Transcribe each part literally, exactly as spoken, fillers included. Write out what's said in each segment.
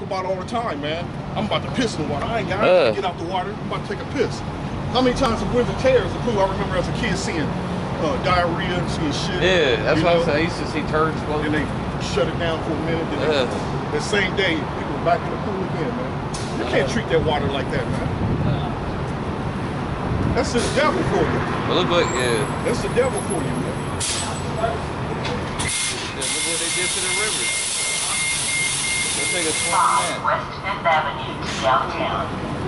about all the time, man. I'm about to piss in the water. I ain't got to get out the water. I'm about to take a piss. How many times have winter tears the pool? I remember as a kid seeing uh, diarrhea and seeing shit. Yeah, that's what I said. I used to see turds floating. And they shut it down for a minute. Then uh. they, the same day, people are back in the pool again, man. You uh. can't treat that water like that, man. Uh. That's the devil for you. It look like, yeah. That's the devil for you, man. Yeah, look what they did to the river. Let's take a swim West Fifth Avenue, downtown.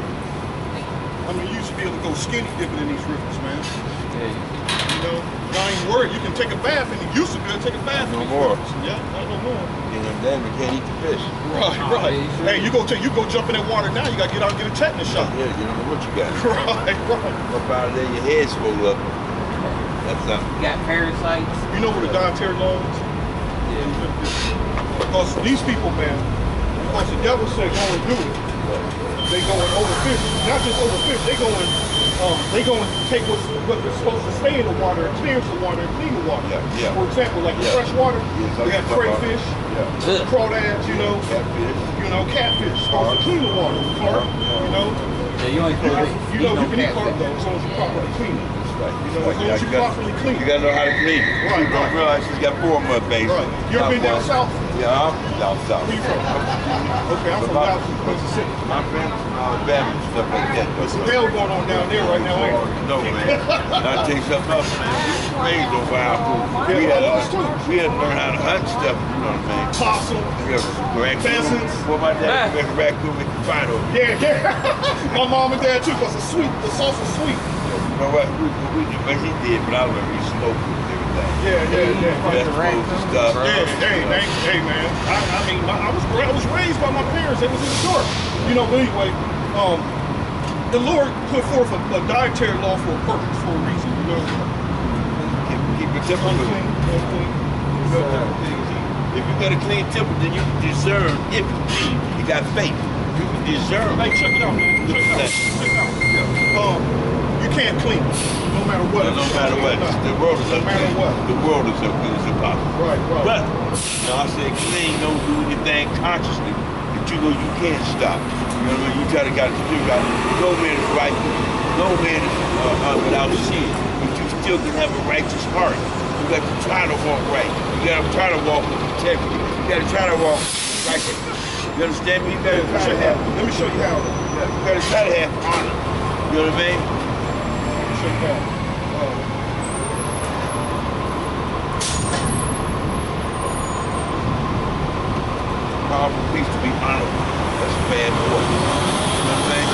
I mean, you used to be able to go skinny dipping in these rivers, man. Yeah. You know, I ain't worried. You can take a bath, and you used to be able to take a bath. No more. Yeah, not no more. You know, then we can't eat the fish. Right, right. Hey, you go take, you go jump in that water now. You gotta get out and get a tetanus shot. Yeah, you don't know what you got. Right, right. Up out of there, your head swole up. That's something. You got parasites. You know what a dietary law is? Yeah. Because these people, man, because the devil said go and do it. They go and overfish, not just overfish, they go and um, they go and take what's, what's supposed to stay in the water and cleanse the water and clean the water. Yeah, yeah. For example, like yeah. the fresh water, yeah, we have crayfish, yeah. crawdads, you know, catfish, you know, catfish, supposed to clean the water, carp, you know. Yeah, you ain't supposed to You know, you can eat carp though, as long as you properly clean it. Right. You know, as long as you properly clean it. You gotta know how to clean it. Right, You don't right. realize she's got four mud bases. Right. You ever been down south? Yeah, I'm down south. Where you from? Okay, I'm from Dallas, Mississippi. My family's from Alabama and stuff like that. There's some hell going on down there right now, ain't there? No, man. I'll take something else, man. We were raised on wild food. Yeah, we, had, us too. we had to learn how to hunt stuff, you know what I mean? Possum. Yeah, raccoon. Pheasants. Well, my dad would make a raccoon, make a fight over. Yeah, yeah. My mom and dad too, because the sweet, the sauce is sweet. You know what? We, we, we, what he did, but I remember he smoked it and everything. Yeah, yeah, yeah. Vegetables and stuff. Yeah, hey, hey, hey, man. I, I mean, I, I was I was raised by my parents. They was in the dark. You know, but anyway, um, the Lord put forth a, a dietary law for a purpose, for a reason. You know, Keep, keep it simple. unclean, unclean. You know, if you got a clean temple, then you can discern if you got faith. You can discern. hey, check it out, man. Check it out. Check it out. Um, you can't clean it, no matter what. No, no matter what. The world is no matter what. The world is up is impossible. Right, right. But you know, I say clean, don't do anything consciously that you know you can't stop. You know what I mean? You try to got to do got no man is right, no man is uh, uh, without sin, but you still can have a righteous heart. You got to try to walk right. You got to try to walk with integrity. You got to try to walk righteously. You understand me? You got to try to have. Let me show you how. You got to try to have honor. You know what I mean? Check it out. Um, Powerful piece to be honorable. That's a bad boy. You know what I'm saying?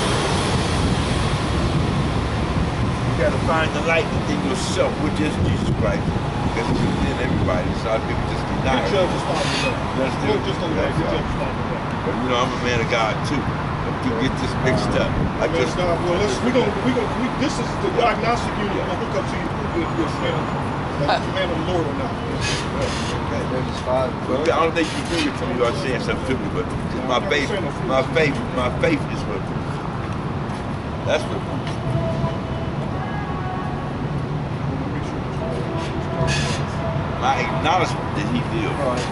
You gotta find the light within yourself, which is Jesus Christ. Because it's within everybody. So a lot of people just deny the it. judge is fine with that. That's Well, still, just on the that's the judge right. is fine with that. But you know, I'm a man of God too. You get this mixed up. I Man, just God, well, let's, we gonna, we gonna, we, this is the diagnostic unit. I'm gonna hook up to you. You're, you're a man, like, you're a man of the Lord or not. okay. Judges five. Well, I don't think you do it to me or saying something to me, but my faith, my faith, my faith is what that's what my acknowledgement that he did.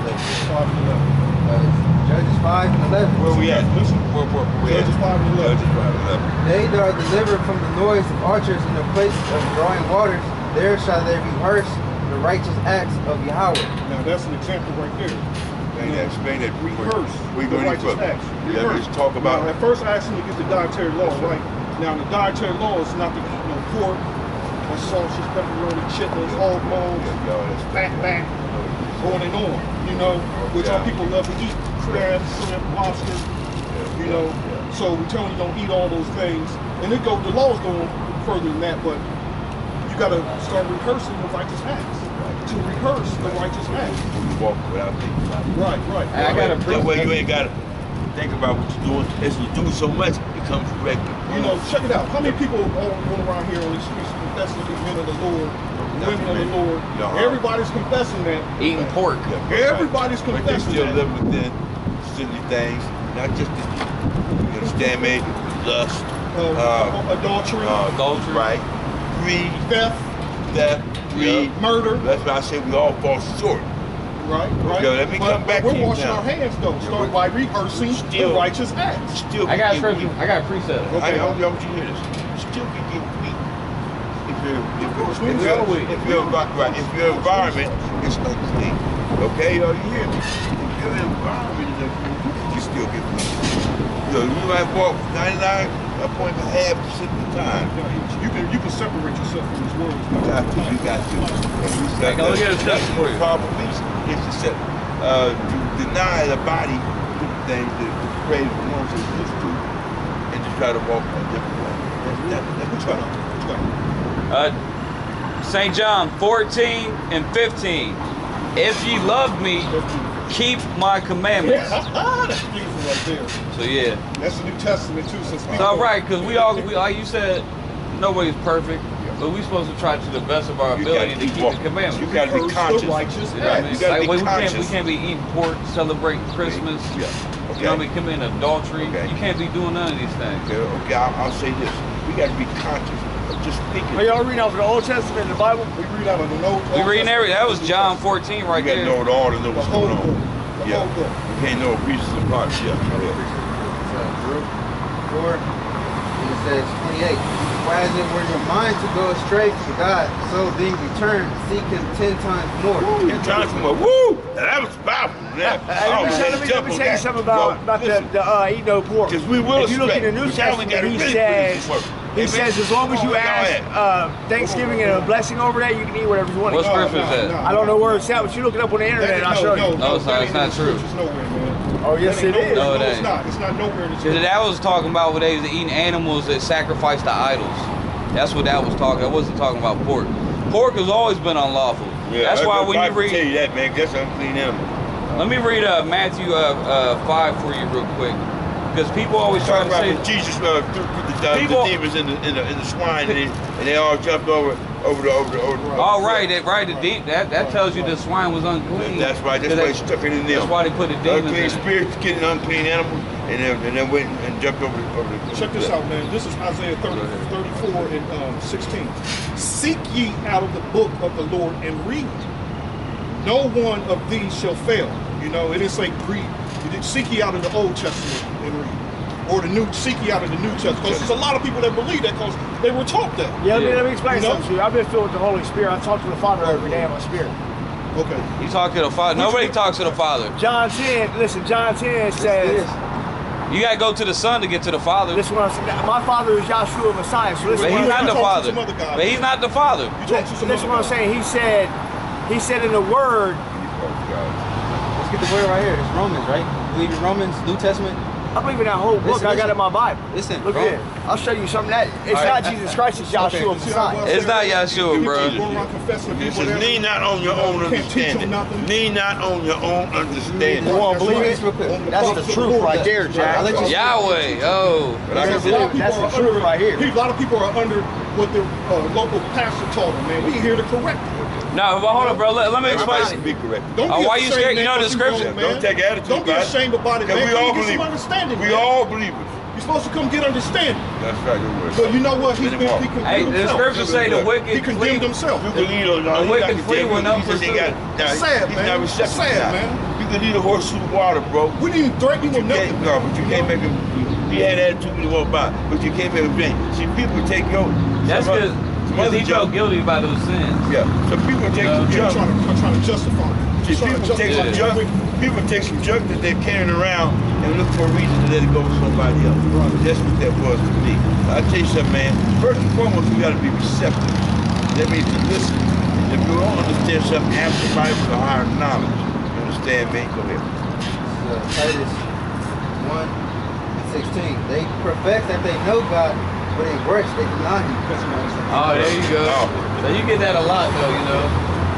Judges five and eleven. Where we at? Listen, where, where, where we at? Judges five and eleven. Judges five and eleven. They that are delivered from the noise of archers in the place of drawing waters, there shall they rehearse the righteous acts of Yahweh. Now that's an example right there. Explain that. Explain that. Rehearse We the going righteous further. acts. Yeah, Rehearse. let's talk about. Now, at first, I asked him to get the dietary law right. Now, the dietary law is not to eat no pork, or sausage, pepperoni, chitlins, hog bones, Yeah, yo, that's fat back, on and on. You know, which Yeah. our people love to eat: crab, shrimp, lobster. You know, so we tell them you don't eat all those things, and it go. The laws go further than that, but you got to start rehearsing the righteous acts. To rehearse the righteous acts. You walk without thinking about it. Right, right. I gotta That way you ain't gotta think about what you're doing. As you do so much, it becomes regular. You know, check it out. How many people all going around here on the streets confessing to be men of the Lord, women of the Lord? Yeah. Everybody's confessing that. Eating pork. Everybody's But they confessing still that. live within silly things, not just the, you understand me? Lust, Uh, uh, adultery, uh, Adultery. right? Greed, theft, theft, greed, murder. That's why I say we all fall short. Right, right. Okay, let me but, come back but to we're you washing now. our hands though. Yeah, Start but- by rehearsing Still- the righteous acts. Still I got get scripture. weak. I got a precept. Okay. I, I, I want you to hear this. Still can get weak. If your if, course, if, we your know it. if your envi- right, if your environment is unclean, okay, are you hear me? If your environment is unclean, you still get weak. You know, you might walk ninety-nine point five percent of the time. You can you can separate yourself from His words. You got to, you got to. Hey, go get a step for you. Problem is, is to set, uh, to deny the body the things that the praise the Lord is used to, and to try to walk a different way. That, that, Which one? Which one? Uh, Saint John fourteen and fifteen. If ye love me, keep my commandments. That's beautiful right there. So yeah, That's the New Testament too. Since it's all right because we all, we like you said, nobody's perfect, but we supposed to try to the best of our You ability gotta to keep keep walking. the commandments. You gotta be Rehearse conscious. the righteous You know what I acts. mean? You gotta Like, be we, we can't, we conscious. can't be eating pork, celebrating Christmas. Yeah. You Okay. know what I mean? Committing adultery. Okay. You can't be doing none of these things. Okay, okay I'll, I'll say this. We got to be conscious of just thinking. Are y'all reading off of the Old Testament in the Bible? We read out of the Old We reading every. That was John fourteen right You got to there. know it all to know The what's whole going book. on. The Yeah. whole book. You can't know pieces and parts. Yeah. yeah. four, and it says twenty-eight. Why is it were your mind to go astray from God, so then return, seek Him ten times more? Ten times more. Woo! That was powerful. Yeah. Hey, let me, tell, let me, let me tell you something about, about the, the uh, eat no pork. Because we will If you look in stray. the New But now we Testament, gotta he really says, put this to work. he Amen. says as long as you Go ask ahead. uh, Thanksgiving and a blessing over that, you can eat whatever you want to What eat. scripture is that? I don't know where it's at, but you look it up on the internet and I'll show you. No, it's not- it's not true. It's nowhere, man. Oh, yes, That ain't it is. nowhere. No, it No, it's ain't. not. It's not nowhere in the Cause scripture. that was talking about what they was eating animals that sacrifice to idols. That's what that was talking. I wasn't talking about pork. Pork has always been unlawful. Yeah, That's I- why I- when I you can read, tell you that, man. That's an unclean animal. let me read uh, Matthew uh, uh, five for you real quick, because people always try Talking to about say when Jesus uh, threw the, uh, People- the demons in the, in the in the swine, and they, and they all jumped over over the over the over. The, all right, that right, the de- that that tells you the swine was unclean. That's right. That's 'Cause why he that- stuck it in there. That's why they put the demons Unclean in it. spirits getting unclean animals, and then and then went and jumped over the over the. Check this out, man. This is Isaiah thirty, thirty-four and um, sixteen. Seek ye out of the book of the Lord and read. No one of these shall fail. You know, it didn't say read. You did seek ye out of the Old Testament and read. Or the new, seek ye out of the New Testament. Because there's a lot of people that believe that because they were taught that. Yeah, let me, Yeah. let me explain You know? something to you. I've been filled with the Holy Spirit. I talk to the Father every day in my spirit. Okay. You talk to the Father. Nobody talks to the Father. John ten, listen, John ten says, You gotta go to the Son to get to the Father. this one, my Father is Yahshua Messiah. So listen, But what he's I'm- not the talk to Father. some other guy. But he's not the Father. You talk to some This is other what I'm guy. saying. He said, he said in the Word, Let's get the word right here. It's Romans, right? Believe in Romans, New Testament. I believe in that whole book. Listen, I got listen. it in my Bible. Listen, Look bro. at it. I'll show you something that it's All not right. Jesus Christ, it's Yahshua See how Messiah. well It's said? not Yahshua, You bro. keep going around confessing to It people says, that- lean not on your own You can't teach them understanding. nothing. Lean not on your own understanding. You want to believe That's it? real quick. That's the truth right there, Jack. I'll let you- Yahweh. Oh. But I can Because a lot say, of people That's are the truth under- right here. A lot of people are under what their uh, local pastor taught them, man. We here to correct them. No, but hold on, bro. Let, let me everybody explain. be correct. Don't Oh, be why you ashamed, scared? You man, know the what scripture. know, man. Don't take attitude Don't be about it. ashamed about it, Because man. we Come all get some believers. understanding, We man. all believers. You're supposed to come get understanding. That's right, don't worry. But you know what? He's Let been, him he walk. condemned Hey, the himself. scriptures say the He wicked condemned flee. himself. You can lead on The he wicked got flee condemned. when none He said he pursue. got- nah, It's sad, he's man. not It's receptive sad, now. man. You can lead a horse through the water, bro. We didn't even threaten him You with nothing. can't, no, but you can't make him. He had attitude when he walked by, but you can't make him drink. See, people take your. That's some because other- some other he felt junk. guilty about those sins. Yeah, so people take Yeah. some Yeah, junk. trying to, I'm trying to justify it. See, Trying to people take some justify junk. it. People take some junk that they're carrying around and look for a reason to let it go to somebody else. That's what that was to me. I tell you something, man. First and foremost, we got to be receptive. That means to listen. If you don't understand something, ask somebody with a higher knowledge. You understand, man? Go ahead. Uh, Titus one and sixteen. They profess that they know God, but in works they deny Him. Oh, there you go. Oh. So you get that a lot, though, you know.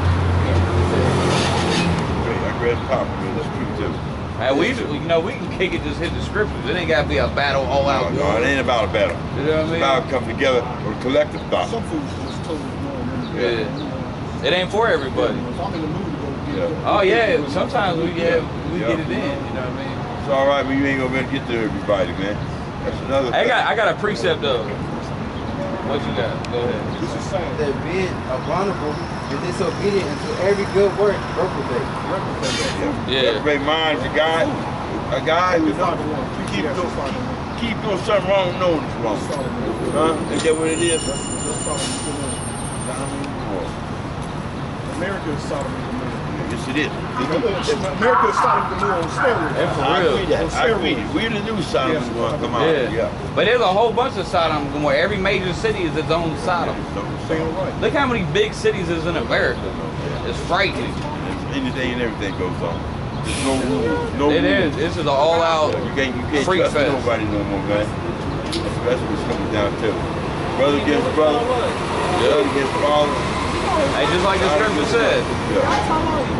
Great. I read pop, man. That's true too. Man, we, you know, we can kick it, just hit the scriptures. It ain't got to be a battle all out. No, no, it ain't about a battle. You know what I It's mean? about coming together with a collective thought. Some foods are just totally wrong. man. Yeah. It ain't for everybody. If I'm in the mood to go get Yeah. it. Oh yeah, sometimes we yeah, we Yeah. get it in. You know what I mean? It's all right, but you ain't gonna be able to get to everybody, man. That's another I thing. got I got a precept though. What you got? Go ahead. This is sad. They're being abominable and disobedient unto every good work, reprobate. Yeah. Reprobate mind is a guy, a guy who Five to one. keep Yes, doing, it's five to one. keep doing something wrong, knowing it's wrong. Huh? Is that what it is? That's, that's Sodom and Gomorrah. America is Sodom and Gomorrah. Yes, it is. America is Sodom and Gomorrah on steroids. That's for I real. agree that. On I agree. steroids. We're the new Sodom Yes, going to come out. Yeah. Yeah. But there's a whole bunch of Sodom and Gomorrah. Every major city is its own Sodom. Damn right. Look how many big cities is in America. It's frightening. Anything and everything goes on. There's no rules. No It rules. is. This is an all-out You can't, you can't freak trust fest. nobody no more, man. That's, that's what it's coming down to. Brother against brother. Brother against father. Hey, just like the scripture said. Yeah.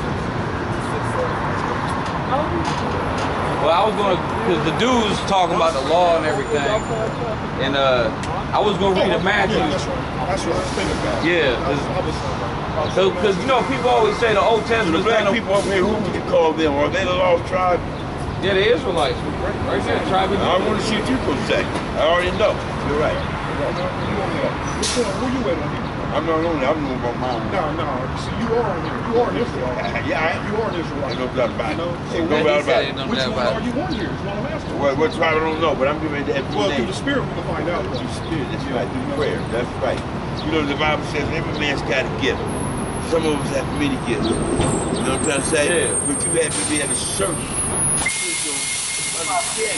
Well, I was gonna, cause the dude was talking about the law and everything, and uh, I was gonna read a Matthew. Yeah, that's right. That's what I was thinking about. Yeah, I was, I was, So, cause you know, people always say the Old So the Testament is black kind of, people up here, who would you call them? Are they the lost tribe? yeah, the Israelites, right there, tribe of I Judah. want to see what you gonna say. I already know. You're right. Which one? Where you at on here? I'm not on there. I'm moving on my own. No, no. See, you are on here. You are an Israelite. Yeah, I am. You are an Israelite. Ain't no doubt about it. You know, so Ain't what- no doubt He about said it. no Which doubt one about are it. you on here is what I'm asking. What, what tribe I don't know, but I'm giving it that few Well, through names. the Spirit we can find out. Through spirit, that's right. Through prayer, that's right. You know, the Bible says every man's got a gift. Some of us have many gifts. You know what I'm trying to say? Yeah. But you have to be at a certain spiritual understanding.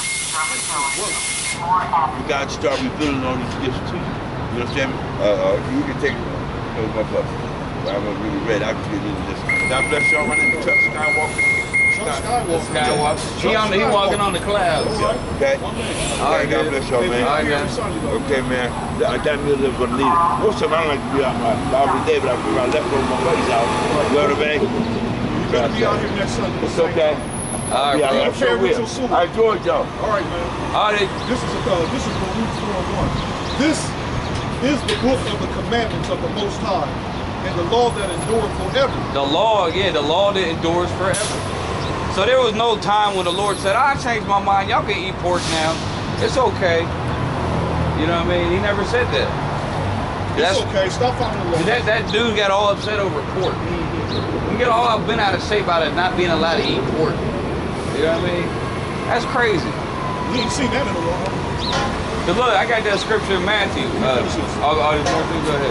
You got to start rebuilding all these gifts too. You understand me? Uh, uh, you can take no my bus. I'm really ready. I can get into this. God bless y'all. My name is Chuck Skywalker. Chuck Skywalker. Skywalker. He on, he walking on the clouds. Okay? All right, God good. bless y'all, man. All right, man. Okay, man. I got me a little bit of leader. Most of them, I don't like to be out my every day, but I feel I left over my buddies out. You know what I mean? You're going to be out here next Sunday. It's okay. All right, Yeah, bro. I sure will. I enjoyed y'all. All right, man. All right. This is a, uh, this is Baruch four one. This is the book of the commandments of the Most High and the law that endureth forever. The law, yeah, the law that endures forever. So there was no time when the Lord said, I changed my mind. Y'all can eat pork now. It's okay. You know what I mean? He never said that. It's okay. Stop following the law. That, that dude got all upset over pork. We get all been out of shape out of not being allowed to eat pork. You know what I mean? That's crazy. You ain't seen that in a while. But look, I got that scripture in Matthew. Uh, oh, oh, there's more things. Go ahead.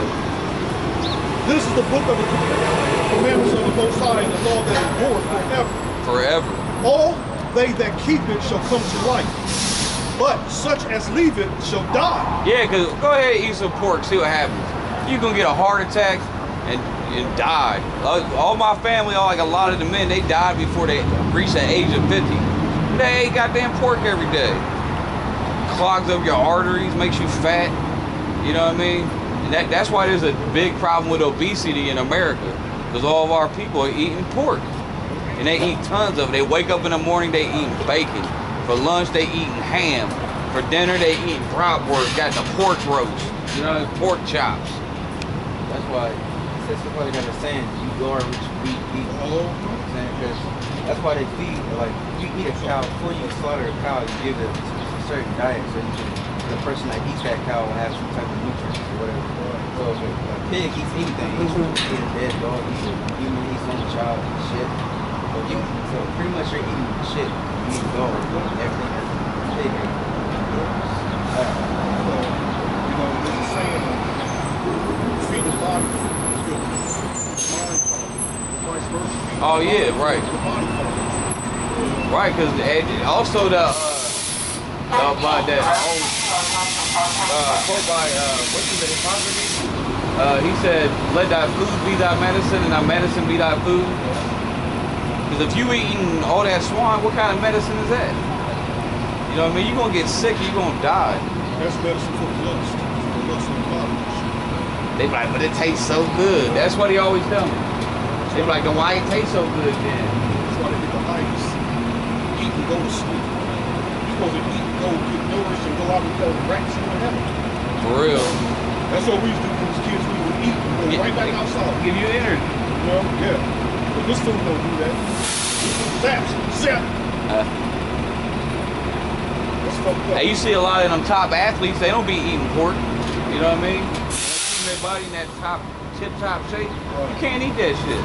This is the book of the commandments of the Most High and the law that endureth forever. Forever. All they that keep it shall come to life, but such as leave it shall die. Yeah, because go ahead and eat some pork, see what happens. You're going to get a heart attack and, and die. All my family, all like a lot of the men, they died before they reached the age of fifty. They ate goddamn pork every day. Clogs up your arteries, makes you fat. You know what I mean? And that, that's why there's a big problem with obesity in America, because all of our people are eating pork. And they eat tons of it. They wake up in the morning, they eating bacon. For lunch, they eating ham. For dinner, they eating bratwurst, got the pork roast, you know, pork chops. That's why. That's why they got a saying, you are what you eat, eat. You know what I'm saying? Because that's why they feed, like, you eat a cow, before you slaughter a cow, you give it a certain diet so you can, the person that eats that cow will have some type of nutrients or whatever. So if a, a pig eats anything, he eat a dead dog, he eat a human, he eats on a child, eat shit. So, you, so pretty much you're eating shit. You eat dog, you eat everything that's a pig ate. You know, there's a saying, uh, feed the body, it's good. Mind, vice versa. Oh, yeah, right. The body part. Right, because also the, uh, uh, by that old, uh, quote by, uh, what's his name, Hippocrates? Uh, he said, let thy food be thy medicine and thy medicine be thy food. Because if you eating all that swine, what kind of medicine is that? You know what I mean? You're going to get sick, you're going to die. That's medicine for the lust, for the lust of the body. They be like, but it tastes so good. That's what he always tell me. They be like, then why it tastes so good then? That's why they get the ice. Eat and go to sleep. You're supposed to eat and go get nourished and go out and kill rats in the heaven. For real. That's what we used to do when we was kids. We would eat and go Yeah, right back outside. Give you energy. You know? Yeah. But this food don't do that. Zaps, zap. Uh, That's fucked up. Hey, you see a lot of them top athletes, they don't be eating pork. You know what I mean? They're keeping their body in that top tip top shape. You can't eat that shit.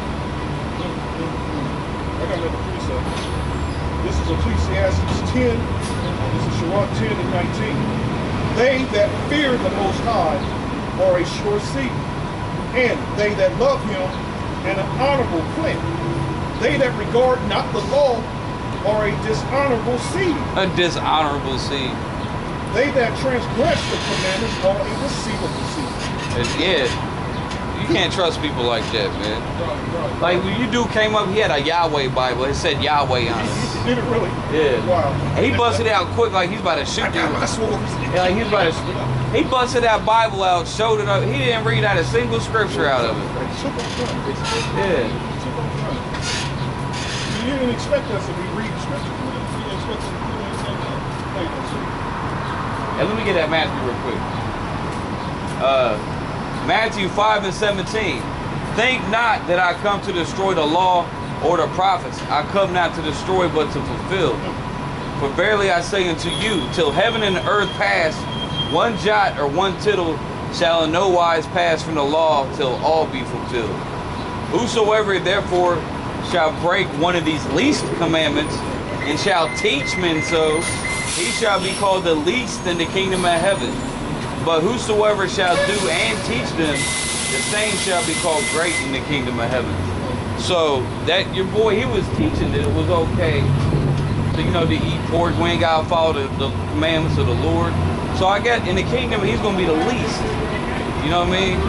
I got another precept. This is Ecclesiasticus ten. This is Sirach ten and nineteen. They that fear the Most High are a sure seed, and they that love him an honorable plant. They that regard not the law are a dishonorable seed. A dishonorable seed. They that transgress the commandments are a deceivable seed. And yeah, you can't trust people like that, man. Like when you dude came up, he had a Yahweh Bible. It said Yahweh on it. Did it really? Yeah. Wow. And he busted out quick, like he's about to shoot you. I swore. Yeah, like he's about to. He busted that Bible out, showed it up. He didn't read out a single scripture out of it. Yeah. You didn't expect us if we read scripture. You didn't expect us to do anything else. And let me get that Matthew real quick. Uh, Matthew five and seventeen. Think not that I come to destroy the law or the prophets. I come not to destroy, but to fulfill. For verily I say unto you, till heaven and earth pass, one jot or one tittle shall in no wise pass from the law till all be fulfilled. Whosoever therefore shall break one of these least commandments and shall teach men so, he shall be called the least in the kingdom of heaven. But whosoever shall do and teach them, the same shall be called great in the kingdom of heaven. So that your boy, he was teaching that it was okay to, you know, to eat pork. We ain't gotta follow the, the commandments of the Lord. So I got in the kingdom, he's gonna be the least. You know what I mean?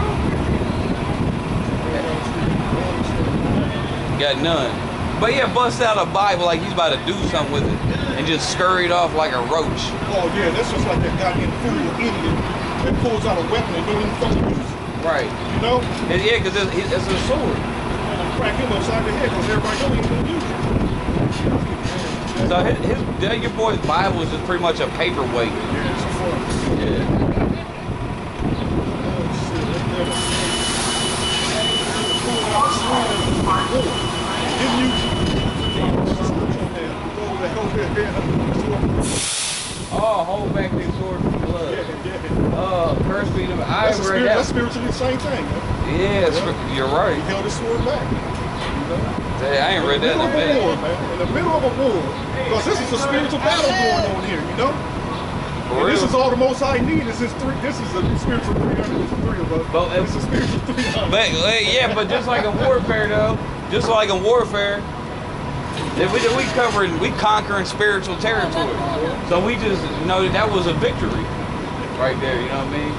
Got none. But yeah, bust out a Bible like he's about to do something with it and just scurried off like a roach. Oh yeah, that's just like that goddamn fool idiot that pulls out a weapon and don't even fucking use it. Right. You know? And yeah, because it's, it's a sword. And crack him upside the head because everybody don't even use it. So his, his that your boy's Bible is just pretty much a paperweight. Yeah, it's a fun. Yeah. Didn't you? Oh, hold back this sword from blood. Yeah, yeah. Oh, curse be the I That's, read spirit, that. that's spiritually the same thing, man. Yeah, Yeah. you're right. He held his sword back. You know? Hey, I ain't read that in a In the middle of a war, minute. man. In the middle of a war. Because this is a spiritual battle going on here, you know? For And this real. is all the most I need is this three. This is a spiritual three hundred. It's three of us. But It's a spiritual three hundred. But uh, yeah, but just like in warfare though, just like in warfare, if we we covering we conquering spiritual territory. So we just you know that was a victory right there. You know what I mean?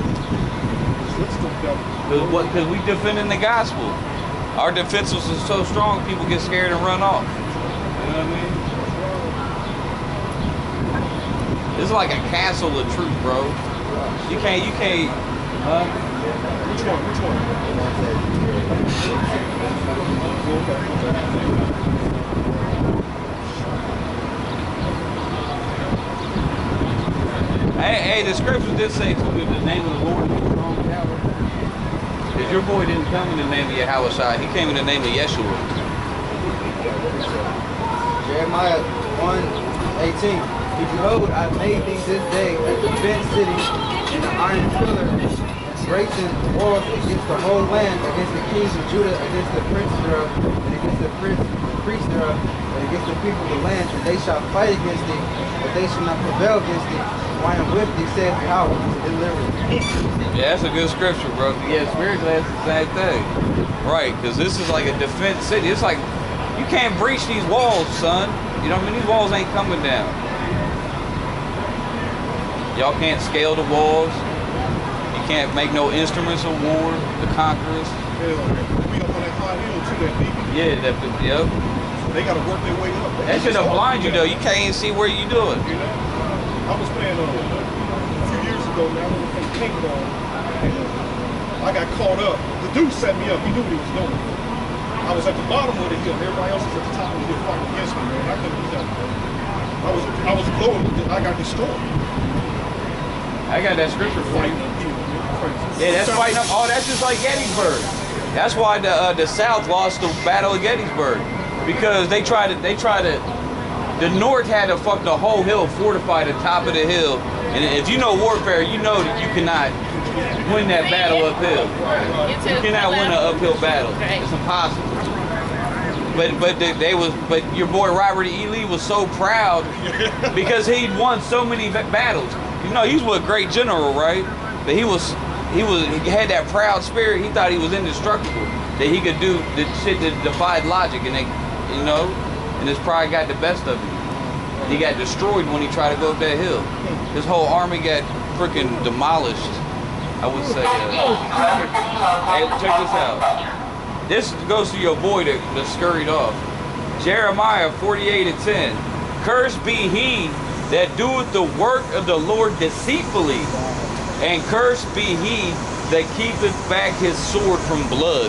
Because what? Because we defending the gospel. Our defenses are so strong, people get scared and run off. You know what I mean? It's like a castle of truth, bro. You can't, you can't, huh? Which one? Which one? Hey, hey, the scriptures did say to me, the name of the Lord is a strong tower. Because your boy didn't come in the name of Yahweh, he came in the name of Yeshua. Jeremiah one eighteen. Behold, I made thee this day a defense city in an iron pillar, breaking walls against the whole land, against the kings of Judah, against the princes thereof, and against the prince, priests thereof, and against the people of the land, and they shall fight against thee, but they shall not prevail against thee. For I am with thee, saith Yahweh, to deliver thee. Yeah, that's a good scripture, bro. Yeah, spiritually, that's the same thing. Right, because this is like a defense city. It's like, you can't breach these walls, son. You know what I mean? These walls ain't coming down. Y'all can't scale the walls. You can't make no instruments of war, the conquerors. Hell, we up on that high hill too, that deep. Yeah, that, yep. They gotta work their way up. That should have blind you though. You can't even see where you doing. You know? I was playing uh, a few years ago, man. I was playing paintball. And I got caught up. The dude set me up. He knew what he was doing. I was at the bottom of the hill. Everybody else was at the top of the hill fighting against me, man. I couldn't do that. I was, I was blowing. I got destroyed. I got that scripture for you. Yeah, that's fighting up. Oh, that's just like Gettysburg. That's why the uh, the South lost the Battle of Gettysburg, because they tried to they tried to. The North had to fuck the whole hill, fortify the top of the hill, and if you know warfare, you know that you cannot win that battle uphill. You cannot win an uphill battle. It's impossible. But but they, they was but your boy Robert E. Lee was so proud because he'd won so many battles. You know, he's a great general, right? But he was he was he had that proud spirit. He thought he was indestructible. That he could do the shit that defied logic, and they, you know, and his pride got the best of him. He got destroyed when he tried to go up that hill. His whole army got freaking demolished. I would say. Uh, hey, check this out. This goes to your boy that, that scurried off. Jeremiah forty-eight and ten. Cursed be he that doeth the work of the Lord deceitfully, and cursed be he that keepeth back his sword from blood.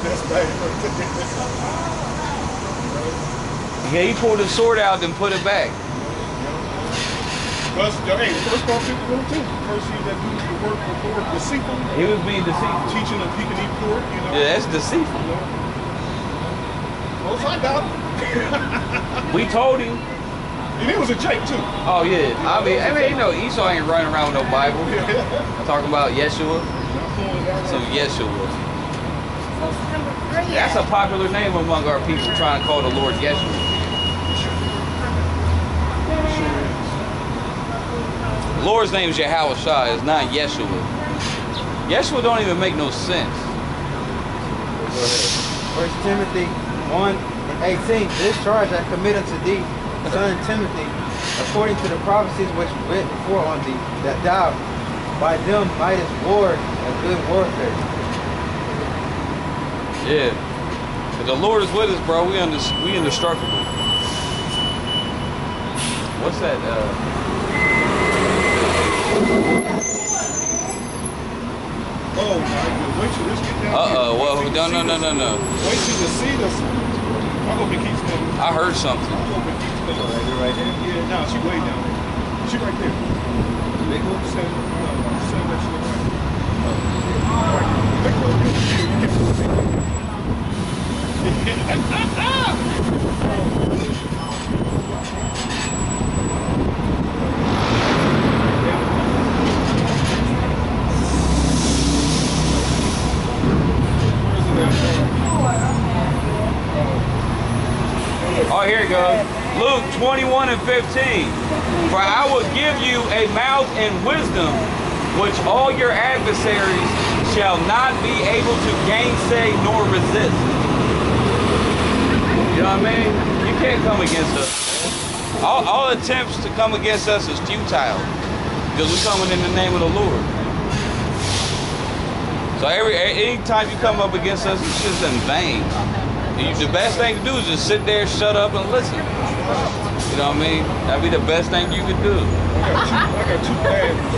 Yeah, he pulled his sword out and put it back. But, hey, first Paul fifty-one two. Cursed he that doeth the work of the Lord deceitfully. He was being deceitful. Teaching that he can eat pork, you know. Yeah, that's deceitful. You know? Most I got him. We told him. And he was a Jake too. Oh yeah. I mean, I mean, you know, Esau ain't running around with no Bible. I'm talking about Yeshua. So Yeshua. That's a popular name among our people, trying to call the Lord Yeshua. The Lord's name is Yahushua. It's not Yeshua. Yeshua don't even make no sense. Go ahead. First Timothy one and eighteen. This charge I commit unto thee, son Timothy, according to the prophecies which went before on thee, that thou by them mightest war a good warfare. Yeah. But the Lord is with us, bro. We under, we indestructible. What's that? Uh... Oh my God. Wait till this get down. Uh-oh. Well, no, no, no, no, no. Wait till you see this. I hope it keeps coming. I heard something. I hope it keeps coming. Right, right there? Yeah, no, she way down there. She right there. Big old send, uh, send that shit right. Big old you get to see. Oh, here it goes. Luke twenty-one and fifteen. For I will give you a mouth and wisdom, which all your adversaries shall not be able to gainsay nor resist. You know what I mean? You can't come against us. All, all attempts to come against us is futile, because we're coming in the name of the Lord. So every any time you come up against us, it's just in vain. You, the best thing to do is just sit there, shut up, and listen. You know what I mean? That'd be the best thing you could do. I got two, I got two bags.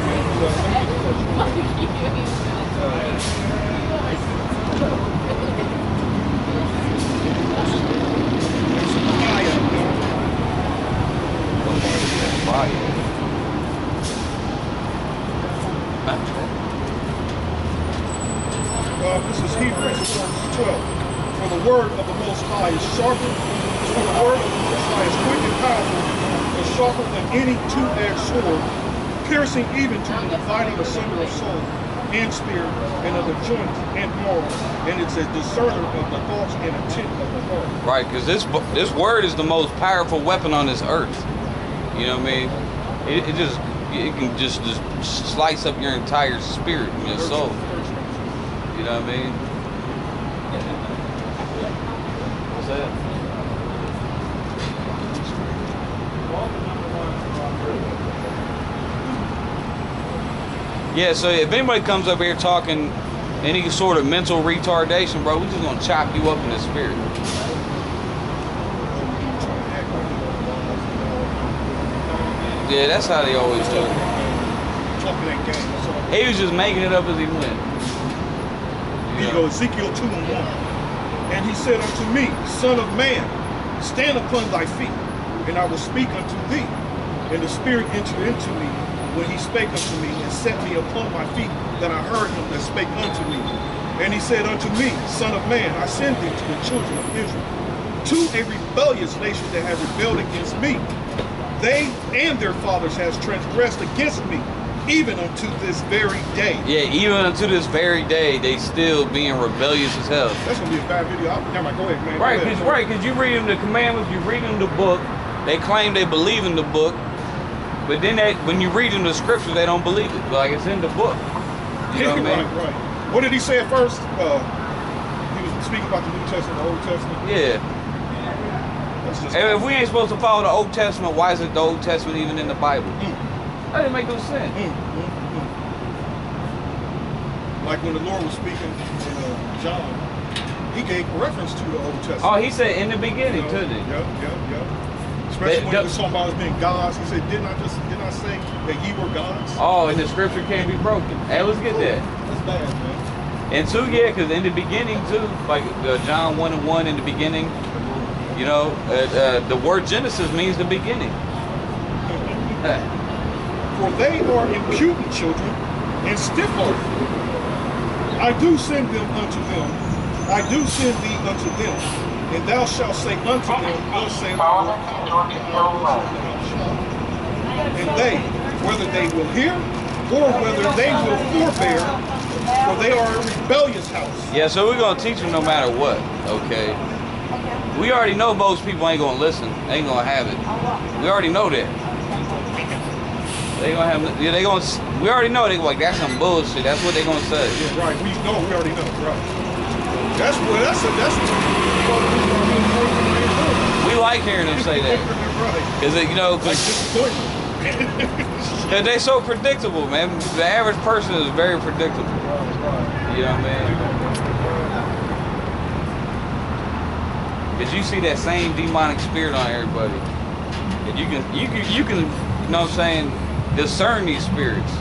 Uh, this is Hebrews twelve. For the word of the Most High is sharper. For the word of the Most High is quick and powerful, and sharper than any two-edged sword, piercing even to the dividing asunder of soul and spirit, and of the joints and marrow, and it's a discerner of the thoughts and intent of the heart. Right, because this this word is the most powerful weapon on this earth. You know what I mean? It, it just it can just just slice up your entire spirit and your soul. You know what I mean? What's that? Yeah, so if anybody comes up here talking any sort of mental retardation, bro, we're just gonna chop you up in the spirit. Yeah, that's how they always do it. He was just making it up as he went. Here you go, Ezekiel two and one. And he said unto me, Son of man, stand upon thy feet, and I will speak unto thee. And the Spirit entered into me when he spake unto me, and set me upon my feet, that I heard him that spake unto me. And he said unto me, Son of man, I send thee to the children of Israel, to a rebellious nation that has rebelled against me. They and their fathers has transgressed against me, even unto this very day. Yeah, even unto this very day, they still being rebellious as hell. That's gonna be a bad video. I'll, never mind, go ahead, man. Right, Go because ahead. right, because you reading the commandments, you reading the book. They claim they believe in the book, but then they, when you read in the scriptures, they don't believe it. Like it's in the book. You know what I mean? Right, right. What did he say at first? Uh, he was speaking about the New Testament, the Old Testament. Yeah. That's just And if we ain't supposed to follow the Old Testament, why is it the Old Testament even in the Bible? Mm. That didn't make no sense. Mm, mm, mm. Like when the Lord was speaking in uh, John, he gave reference to the Old Testament. Oh, he said in the beginning, you know? too, then. Yep, yep, yep. Especially But when the- he was talking about us being gods. He said, didn't I just didn't I say that ye were gods? Oh, and the scripture can't be broken. Hey, let's get that. That's bad, man. And two, yeah, because in the beginning, too, like uh, John one and one in the beginning, you know, uh, uh, the word Genesis means the beginning. For they are impudent children and stiff-hearted. I do send them unto them. I do send thee unto them. And thou shalt say unto them, thus saith the Follow Lord. the Georgia Hill Road. And they, whether they will hear or whether they will forbear, for they are a rebellious house. Yeah, so we're going to teach them no matter what, okay? We already know most people ain't going to listen, ain't going to have it. We already know that. They gonna have, yeah, they gonna, we already know they like, that's some bullshit, that's what they gonna say. Yeah, right. We know. We already know. Right. That's what. That's a. That's. We like hearing them say that. Right. Cause it, you know, Like cause, disappointment. 'cause they so predictable, man. The average person is very predictable. You know what I mean? Cause you see that same demonic spirit on everybody. And you can, you can, you can, you know what I'm saying, discern these spirits.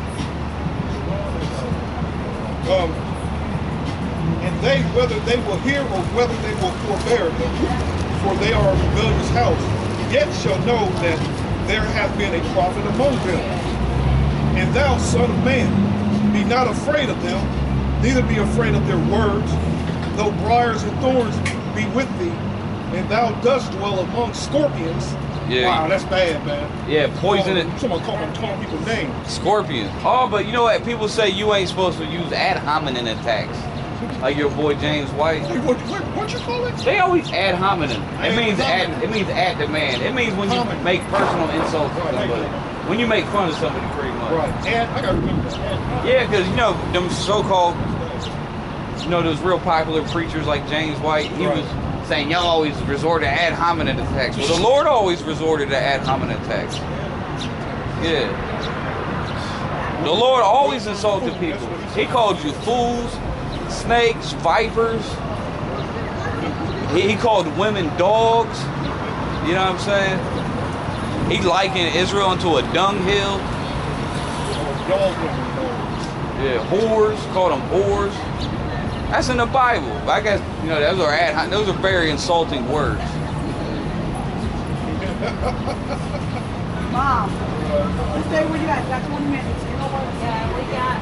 Um, and they, whether they will hear or whether they will forbear, for they are a rebellious house, yet shall know that there hath been a prophet among them. And thou, son of man, be not afraid of them, neither be afraid of their words, though briars and thorns be with thee, and thou dost dwell among scorpions. Yeah. Wow, that's bad, man. Yeah, poison it. Someone call them, calling people names. Scorpion. Oh, but you know what? People say you ain't supposed to use ad hominem attacks. Like your boy James White. Wait, what, what, what you call it? They always ad hominem. It Ad means at, hominem. it means at demand. It means when you Hominem. make personal insults to Right, somebody. When you make fun of somebody, pretty much. Right. And I gotta remember that. Yeah, because you know them so-called, you know, those real popular preachers like James White. He Right. was saying y'all always resort to ad hominem attacks. Well, the Lord always resorted to ad hominem attacks. Yeah. The Lord always insulted people. He called you fools, snakes, vipers. He, he called women dogs. You know what I'm saying? He likened Israel into a dunghill. Y'all Yeah, whores. Called them whores. That's in the Bible. I guess, you know, those are ad, those are very insulting words. Mom, stay where you at. Got twenty minutes. You know what? Yeah, we got.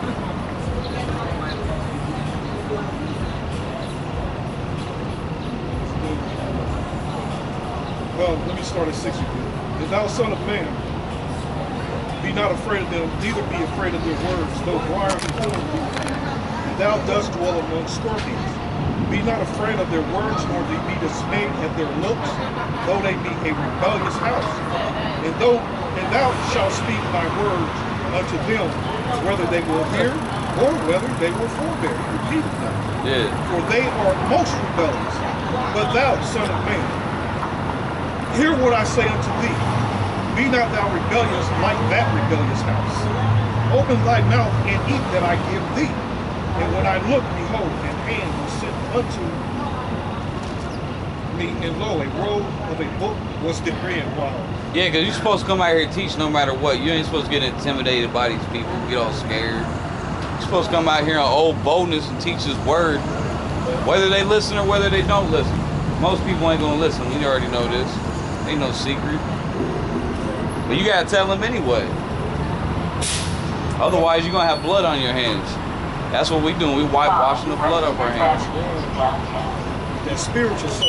Well, let me start at six again. And thou, son of man, be not afraid of them, neither be afraid of their words, though briars and thorns be with thee. And thou dost dwell among scorpions. Be not afraid of their words, nor be dismayed at their looks, though they be a rebellious house. And though and thou shalt speak thy words unto them, whether they will hear or whether they will forbear. He repeated that. Yeah. For they are most rebellious. But thou, son of man, hear what I say unto thee. Be not thou rebellious like that rebellious house. Open thy mouth and eat that I give thee. And when I look, behold, an hand was sent unto me, and lo, a roll of a book was therein. Wow. Yeah, because you're supposed to come out here and teach no matter what. You ain't supposed to get intimidated by these people, get all scared. You're supposed to come out here in old boldness and teach His word, whether they listen or whether they don't listen. Most people ain't gonna listen. We already know this. Ain't no secret. But you gotta tell them anyway. Otherwise, you're gonna have blood on your hands. That's what we doing. We wipe washing the blood off our hands. That spiritual soul.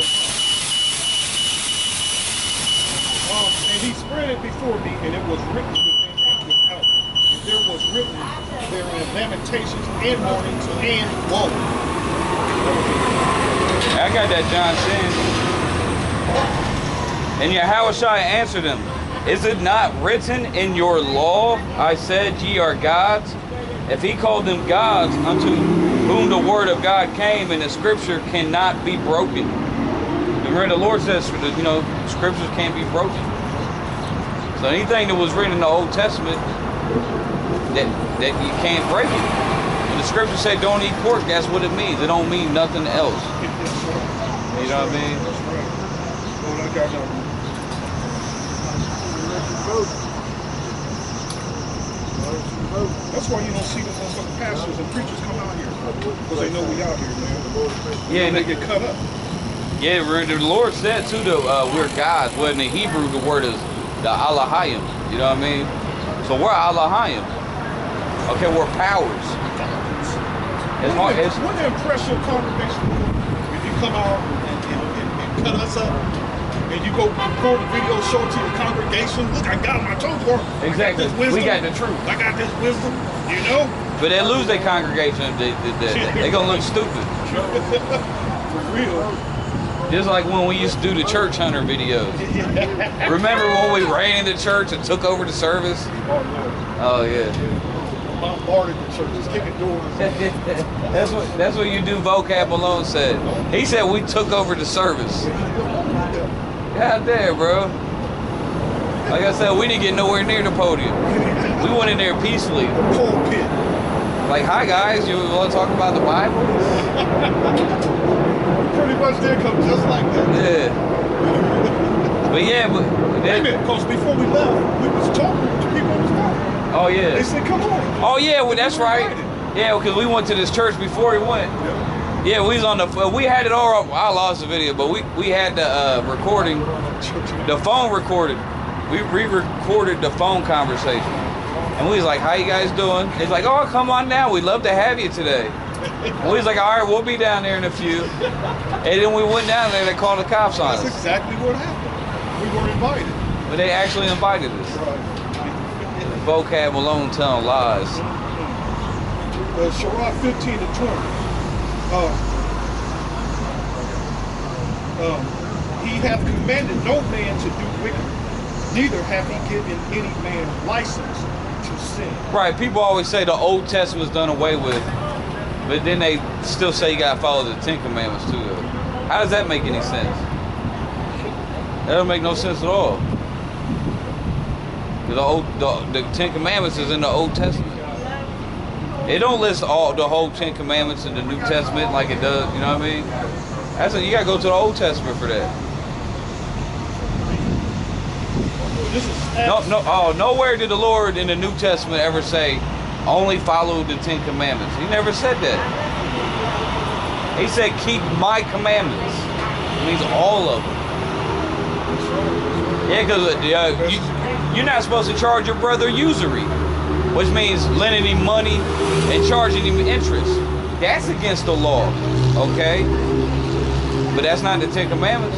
Um, and he spread it before me, and it was written within and without. And there was written there in Lamentations and Warnings and woe. I got that John ten. And Yahushua answered him, is it not written in your law, I said ye are gods? If he called them gods, unto whom the word of God came, and the scripture cannot be broken. Remember, the Lord says, you know, scriptures can't be broken. So anything that was written in the Old Testament, that that you can't break it. When the scripture say don't eat pork, that's what it means. It don't mean nothing else. You know what I mean? That's why you don't see the motherfucking pastors and preachers come out here. Because they know we out here, man. Yeah, and they get cut up. Yeah, the Lord said too that uh, we're gods. Well, in the Hebrew, the word is the Elohim. You know what I mean? So we're Elohim. Okay, we're powers. It's hard. It's, wouldn't it impress your congregation if you come out and, and, and, and cut us up, and you go record a video, show it to your congregation? Look, I got him. I told you. Exactly. I got this wisdom. We got the truth. I got this wisdom. You know. But they lose their congregation. They they, they, they gonna look stupid. For real. Just like when we used to do the church hunter videos. Remember when we ran into church and took over the service? Oh yeah. Bombarded the church, just kicking doors. that's what that's what you do. Vocab Malone said. He said we took over the service. God damn, bro. Like I said, we didn't get nowhere near the podium. We went in there peacefully. Cold pit. Like, hi guys, you want to talk about the Bible? Pretty much did come just like that. Yeah. But yeah, but wait a minute, because before we left, we was talking to people on the phone. Oh yeah. They said, come on. Oh yeah, well that's right. Yeah, because we went to this church before he went. Yeah, yeah we was on the. We had it all up. I lost the video, but we we had the uh, recording, the phone recorded. We re-recorded the phone conversation, and we was like, "How you guys doing?" It's like, "Oh, come on now. We'd love to have you today." And we was like, "All right, we'll be down there in a few." And then we went down there. They called the cops on us. That's exactly what happened. We were invited. But they actually invited us. Right. Vocab alone telling lies. Uh, Sirach fifteen to twenty. Uh, um, he hath commanded no man to do wicked, neither hath he given any man license to sin. Right, people always say the Old Testament's done away with, but then they still say you gotta follow the Ten Commandments too, though. How does that make any sense? That doesn't make no sense at all. The, old, the, the Ten Commandments is in the Old Testament. It don't list all the whole Ten Commandments in the New Testament like it does. You know what I mean? That's a, you gotta go to the Old Testament for that. No, no, oh, nowhere did the Lord in the New Testament ever say only follow the Ten Commandments. He never said that. He said keep my commandments. It means all of them. Yeah, because uh, you. You're not supposed to charge your brother usury, which means lending him money and charging him interest. That's against the law, okay? But that's not the Ten Commandments.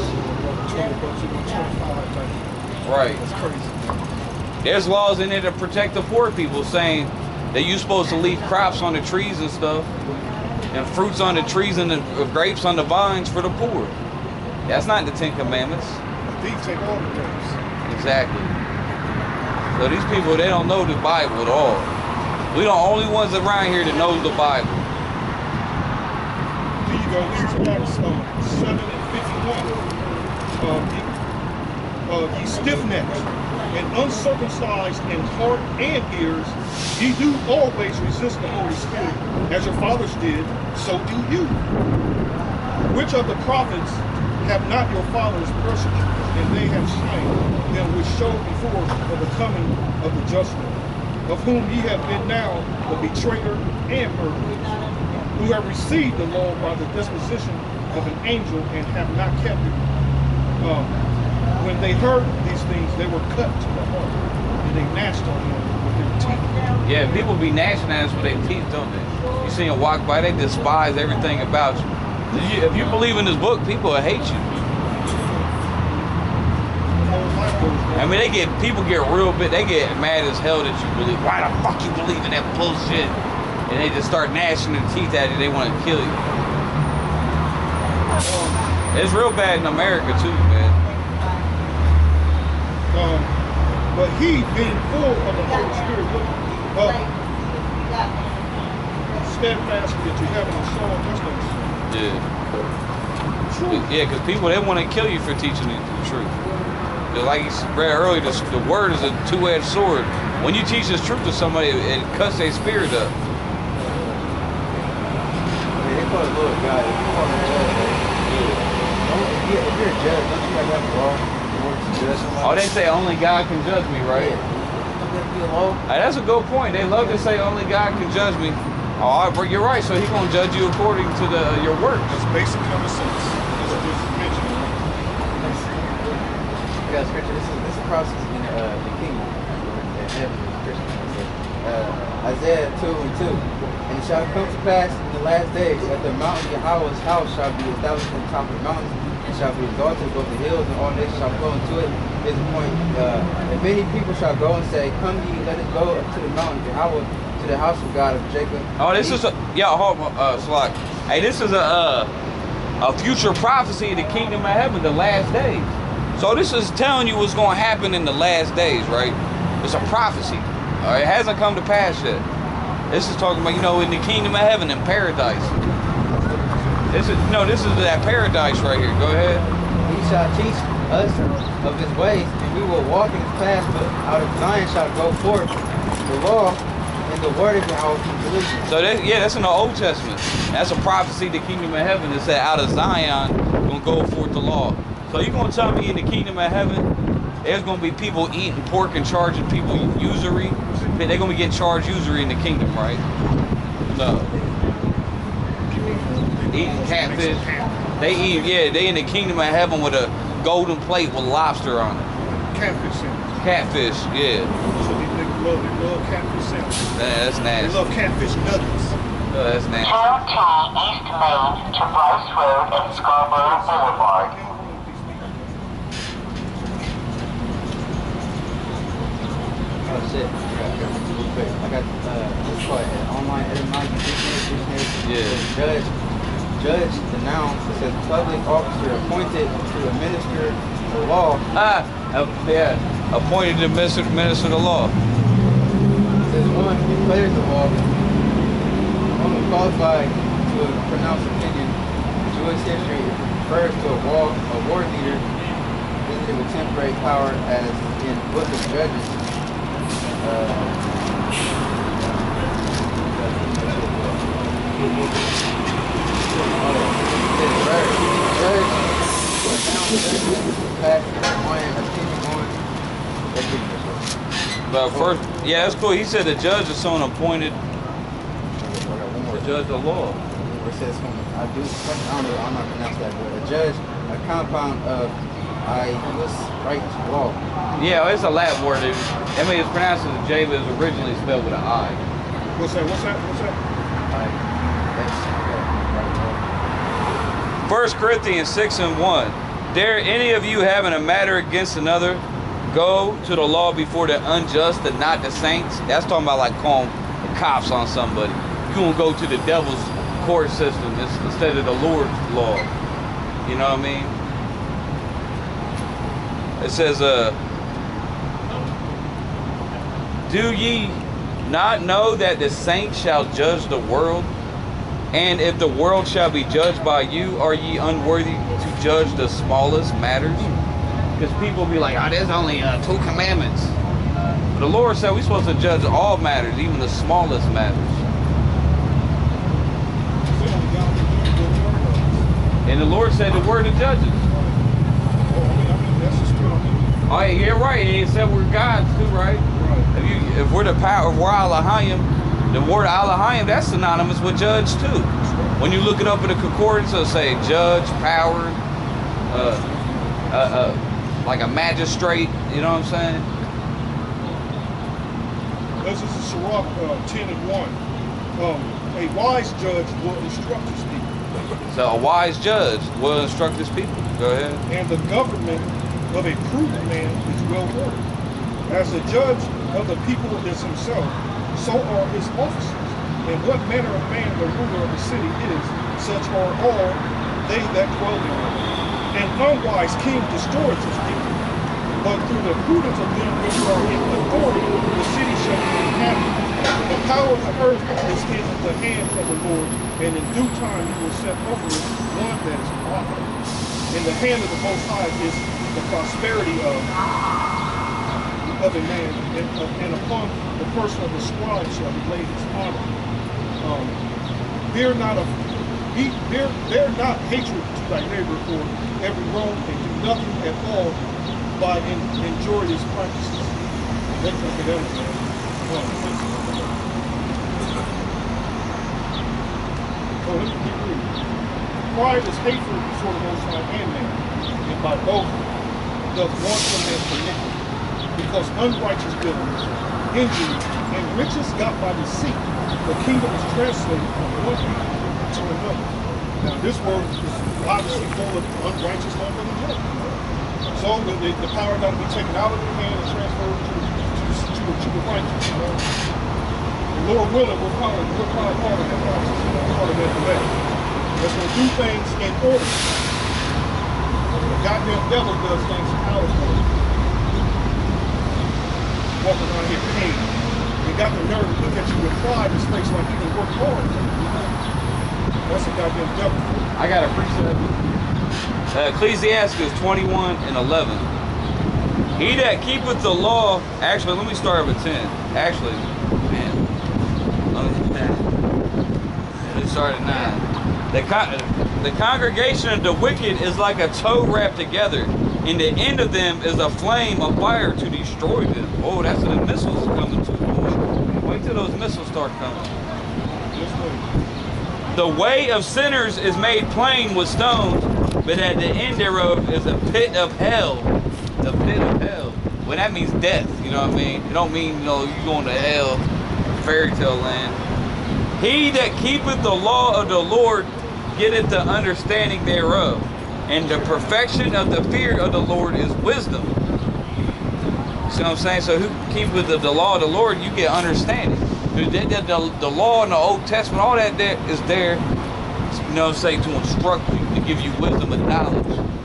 Right. There's laws in there to protect the poor people, saying that you're supposed to leave crops on the trees and stuff, and fruits on the trees and the grapes on the vines for the poor. That's not the Ten Commandments. These take all the grapes. Exactly. So these people, they don't know the Bible at all. We the only ones around here that knows the Bible. Here you go. Here's Acts um, seven and fifty-one. Um, uh, ye stiff-necked and uncircumcised in heart and ears, ye do always resist the Holy Spirit, as your fathers did, so do you. Which of the prophets have not your fathers persecuted, and they have slain them which showed before of the coming of the just one, of whom ye have been now the betrayer and murderers, who have received the law by the disposition of an angel and have not kept it. Um, when they heard these things, they were cut to the heart, and they gnashed on them with their teeth. Yeah, people be gnashing at us with their teeth, don't they? You see them walk by, they despise everything about you. If you believe in this book, people will hate you. The whole life goes I mean, they get people get real bit. They get mad as hell that you believe. Why the fuck you believe in that bullshit? And they just start gnashing their teeth at you. They want to kill you. It's real bad in America too, man. Um, but he being full of the Holy Spirit, uh, steadfast that you have in the soul, that's what Yeah. true. Yeah, because people, they want to kill you for teaching the truth. Just like you read earlier, the, the word is a two-edged sword. When you teach this truth to somebody, it, it cuts their spirit up. I mean, they call it Lord God. If you call him a judge, right? Don't, if, you, if you're a judge, don't you have to have a law in order to judge somebody? Oh, they say only God can judge me, right? Yeah. Don't that be a law? Hey, that's a good point. They love to say only God can judge me. Oh, you're right. So He's gonna judge you according to the your works. That's basic common sense. That's what just mentioned. Yeah, scripture. This is this is process in uh, the kingdom, in heaven, Christian. Uh, Isaiah two and two. And it shall come to pass in the last days that the mountain Yahweh's house shall be established on top of the mountains, and shall be exalted above the hills, and all nations shall flow into it. Is the point. Uh, and many people shall go and say, "Come ye, let us go up to the mountain Yahweh, to the house of God of Jacob." Oh, this is a yeah. Hold on, uh, Slack. Hey, this is a uh, a future prophecy of the kingdom of heaven, the last days. So this is telling you what's going to happen in the last days, right? It's a prophecy. All right, it hasn't come to pass yet. This is talking about, you know, in the kingdom of heaven, in paradise. This is no, this is that paradise right here. Go ahead. He shall teach us of his ways, and we will walk in his paths. But out of Zion shall go forth the law and the word of Yahweh from Jerusalem. So that, yeah, that's in the Old Testament. That's a prophecy of the kingdom of heaven. It said out of Zion gonna go forth the law. So you're gonna tell me in the kingdom of heaven, there's gonna be people eating pork and charging people usury? They're gonna be getting charged usury in the kingdom, right? No. Eating catfish. They eat, yeah, they in the kingdom of heaven with a golden plate with lobster on it. Catfish sandwich. Catfish, yeah. So these niggas love, they love catfish sandwiches. Nah, that's They nasty. love catfish nuggets. Oh, that's nasty. Turn T East Main to Bryce Road and Scarborough Boulevard. Oh shit! I got, real quick. I got uh, what's called an online etymology dictionary. Dictionary. Yeah. It says judge, judge, the noun. It says public officer appointed to administer the law. Ah, uh, yeah, appointed to minister, minister the law. It says one who declares the law, one who qualified to pronounce opinion. In Jewish history, it refers to a war, a war leader visited with temporary power, as in Book of Judges. Uh, But first, yeah, that's cool. He said the judge is someone appointed to judge the law. It says, I do, I don't know, I'm not pronouncing that, but a judge, a compound of I was right to law. Yeah, it's a Latin word. It, I mean, it's pronounced as a J, but it's originally spelled with an I. What's that? What's that? What's that? I, that's, First Corinthians six and one. Dare any of you having a matter against another go to the law before the unjust and not the saints? That's talking about like calling the cops on somebody. You gonna go to the devil's court system instead of the Lord's law. You know what I mean? It says, uh, do ye not know that the saints shall judge the world? And if the world shall be judged by you, are ye unworthy to judge the smallest matters? Because people be like, oh, there's only uh, two commandments. But the Lord said we're supposed to judge all matters, even the smallest matters. And the Lord said the word of judges. Oh, yeah, you're right. And he said we're gods too, right? Right. If you, if we're the power, if we're Elohim, the word Elohim, that's synonymous with judge too. When you look it up in the concordance, it'll say judge, power, uh, uh, uh, like a magistrate. You know what I'm saying? This is Sirach uh, ten and one. Um, a wise judge will instruct his people. So a wise judge will instruct his people. Go ahead. And the government of a prudent man is well ordered. As the judge of the people is himself, so are his officers. And what manner of man the ruler of the city is, such are all they that dwell therein. An unwise king destroys his people, but through the prudence of them which are in authority, the city shall be inhabited. The power of the earth is in the hand of the Lord, and in due time he will set over it one that is honorable. In the hand of the Most High is the prosperity of, of a man, and, uh, and upon the person of the scribe shall be laid his honor. Um, bear not of, be, bear, bear not hatred to thy neighbor for every wrong, and do nothing at all by in, injurious practices. That's okay, that was that. Well, so let me keep reading. Pride is hateful before the Most High and man, and by both doth wanton and iniquity, because unrighteous bitterness, injury, and riches got by deceit, the kingdom is translated from one hand to another. Now this word is obviously full of unrighteous love for the Lord. So the, the, the power got to be taken out of the hand and transferred to, to, to, to the righteous. You know? The Lord willing, we're probably, we're probably part of that process, you know, part of that delay. That's going to do things in order. The goddamn devil does things out of order. Walking around here paid. They got the nerve to look at you with pride in his face like he can work hard. That's a goddamn devil. I got a precept. Uh, Ecclesiasticus twenty-one and eleven. He that keepeth the law, actually, let me start with ten. Actually, man, let me, let me start at nine. The, con the congregation of the wicked is like a tow wrapped together, and the end of them is a flame of fire to destroy them. Oh, that's what the missiles are coming to. Boy. Wait till those missiles start coming. The way of sinners is made plain with stones, but at the end thereof is a pit of hell. The pit of hell. Well, that means death, you know what I mean? It don't mean, you know, you going to hell, fairy tale land. He that keepeth the law of the Lord getteth the understanding thereof, and the perfection of the fear of the Lord is wisdom. See what I'm saying? So who keepeth the, the law of the Lord, you get understanding. The, the, the, the law in the Old Testament, all that there is there, you know what I'm saying, to instruct you, to give you wisdom and knowledge.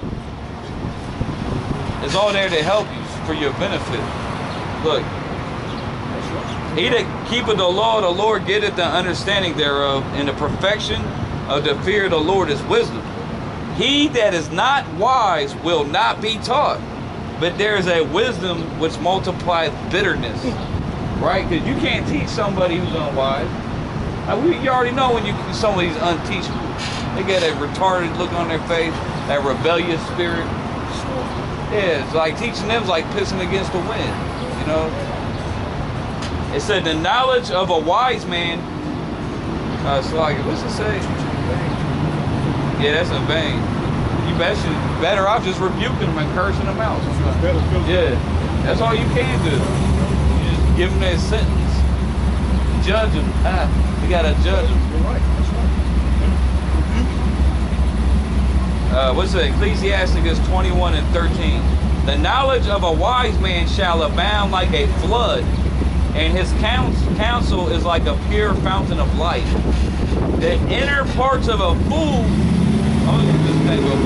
It's all there to help you for your benefit. Look, he that keepeth the law of the Lord getteth the understanding thereof, and the perfection of the fear of the Lord is wisdom. He that is not wise will not be taught, but there is a wisdom which multiplies bitterness. Right? Because you can't teach somebody who's unwise. Like we, you already know when you somebody's unteachable. They get a retarded look on their face, that rebellious spirit. Yeah, it's like teaching them is like pissing against the wind, you know? It said the knowledge of a wise man, uh, so like, what's it say? Yeah, that's in vain. You better, better off just rebuking them and cursing them out. Yeah, that's all you can do. You just give them their sentence. Judge them. Ah, you gotta judge them. You're right, that's right. Uh, what's it? Ecclesiasticus twenty-one and thirteen. The knowledge of a wise man shall abound like a flood, and his counsel is like a pure fountain of light. The inner parts of a fool. Oh, this thing go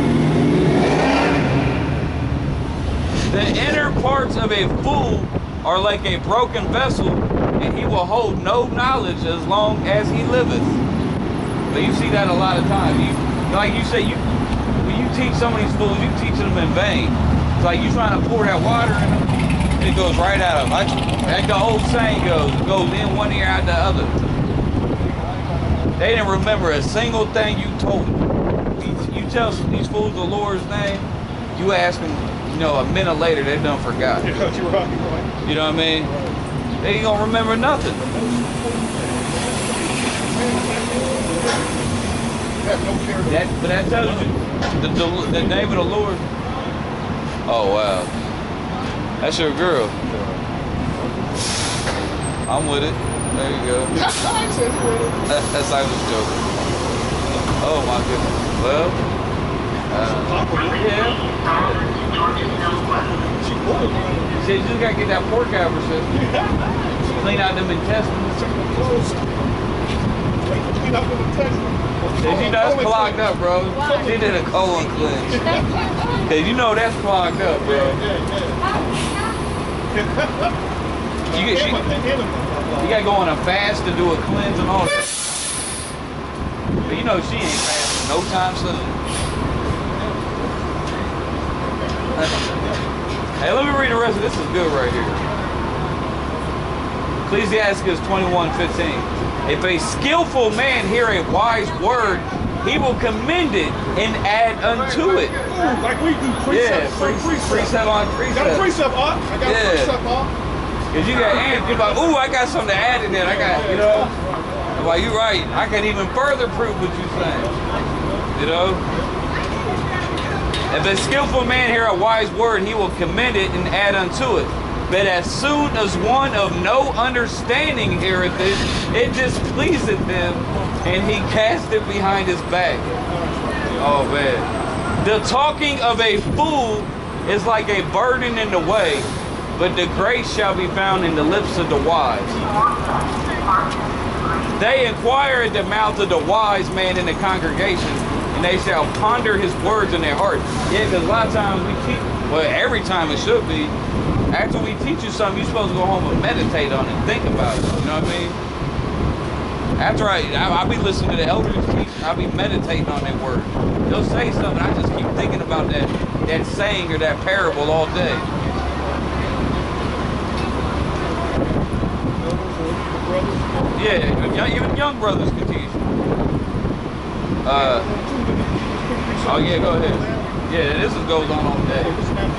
by. The inner parts of a fool are like a broken vessel, and he will hold no knowledge as long as he liveth. But you see that a lot of times. You, like you say, you when you teach some of these fools, you teach them in vain. It's like you trying to pour that water in them, and it goes right out of them. Like, like the old saying goes, it goes in one ear, out the other. They didn't remember a single thing you told them. You, you tell these fools the Lord's name, you ask them, you know, a minute later, they done forgot. Yeah, you're right, you're right. You know what I mean? Right. They ain't gonna remember nothing. That, but that tells you the, the, the name of the Lord. Oh, wow. That's your girl. I'm with it. There you go. That's I was joking. Oh, my goodness. Well, Yeah. She borderline. He said you just gotta get that pork out of her system. Clean out them intestines. Check them clothes. Clean out them intestines. Cause you know that's clogged up, bro. She did a colon cleanse. Cause you know that's clogged up, bro. You get she, you gotta go on a fast to do a cleanse and all that. But you know she ain't fasting no time soon. Hey, let me read the rest of this. This is good right here. Ecclesiasticus twenty-one fifteen. If a skillful man hear a wise word, he will commend it and add unto it. Ooh, like we do precept, Yeah, pre precept, precept. on precept. Got a precept, Art. I got Yeah. a precept, Art. Cause you got ants, you're like, ooh, I got something to add in there. I got, you know. Well, you're right. I can even further prove what you're saying. You know. If a skillful man hear a wise word, he will commend it and add unto it. But as soon as one of no understanding heareth it, it displeaseth him, and he cast it behind his back. Oh man. The talking of a fool is like a burden in the way, but the grace shall be found in the lips of the wise. They inquire at the mouth of the wise man in the congregation, and they shall ponder his words in their heart. Yeah, because a lot of times we teach, well, every time it should be, after we teach you something, you're supposed to go home and meditate on it and think about it. You know what I mean? After I, I, I'll be listening to the elders teach, I'll be meditating on that word. They'll say something, I just keep thinking about that, that saying or that parable all day. Yeah, young, even young brothers can teach. Uh, oh yeah, go ahead. Yeah, this is goes on all day.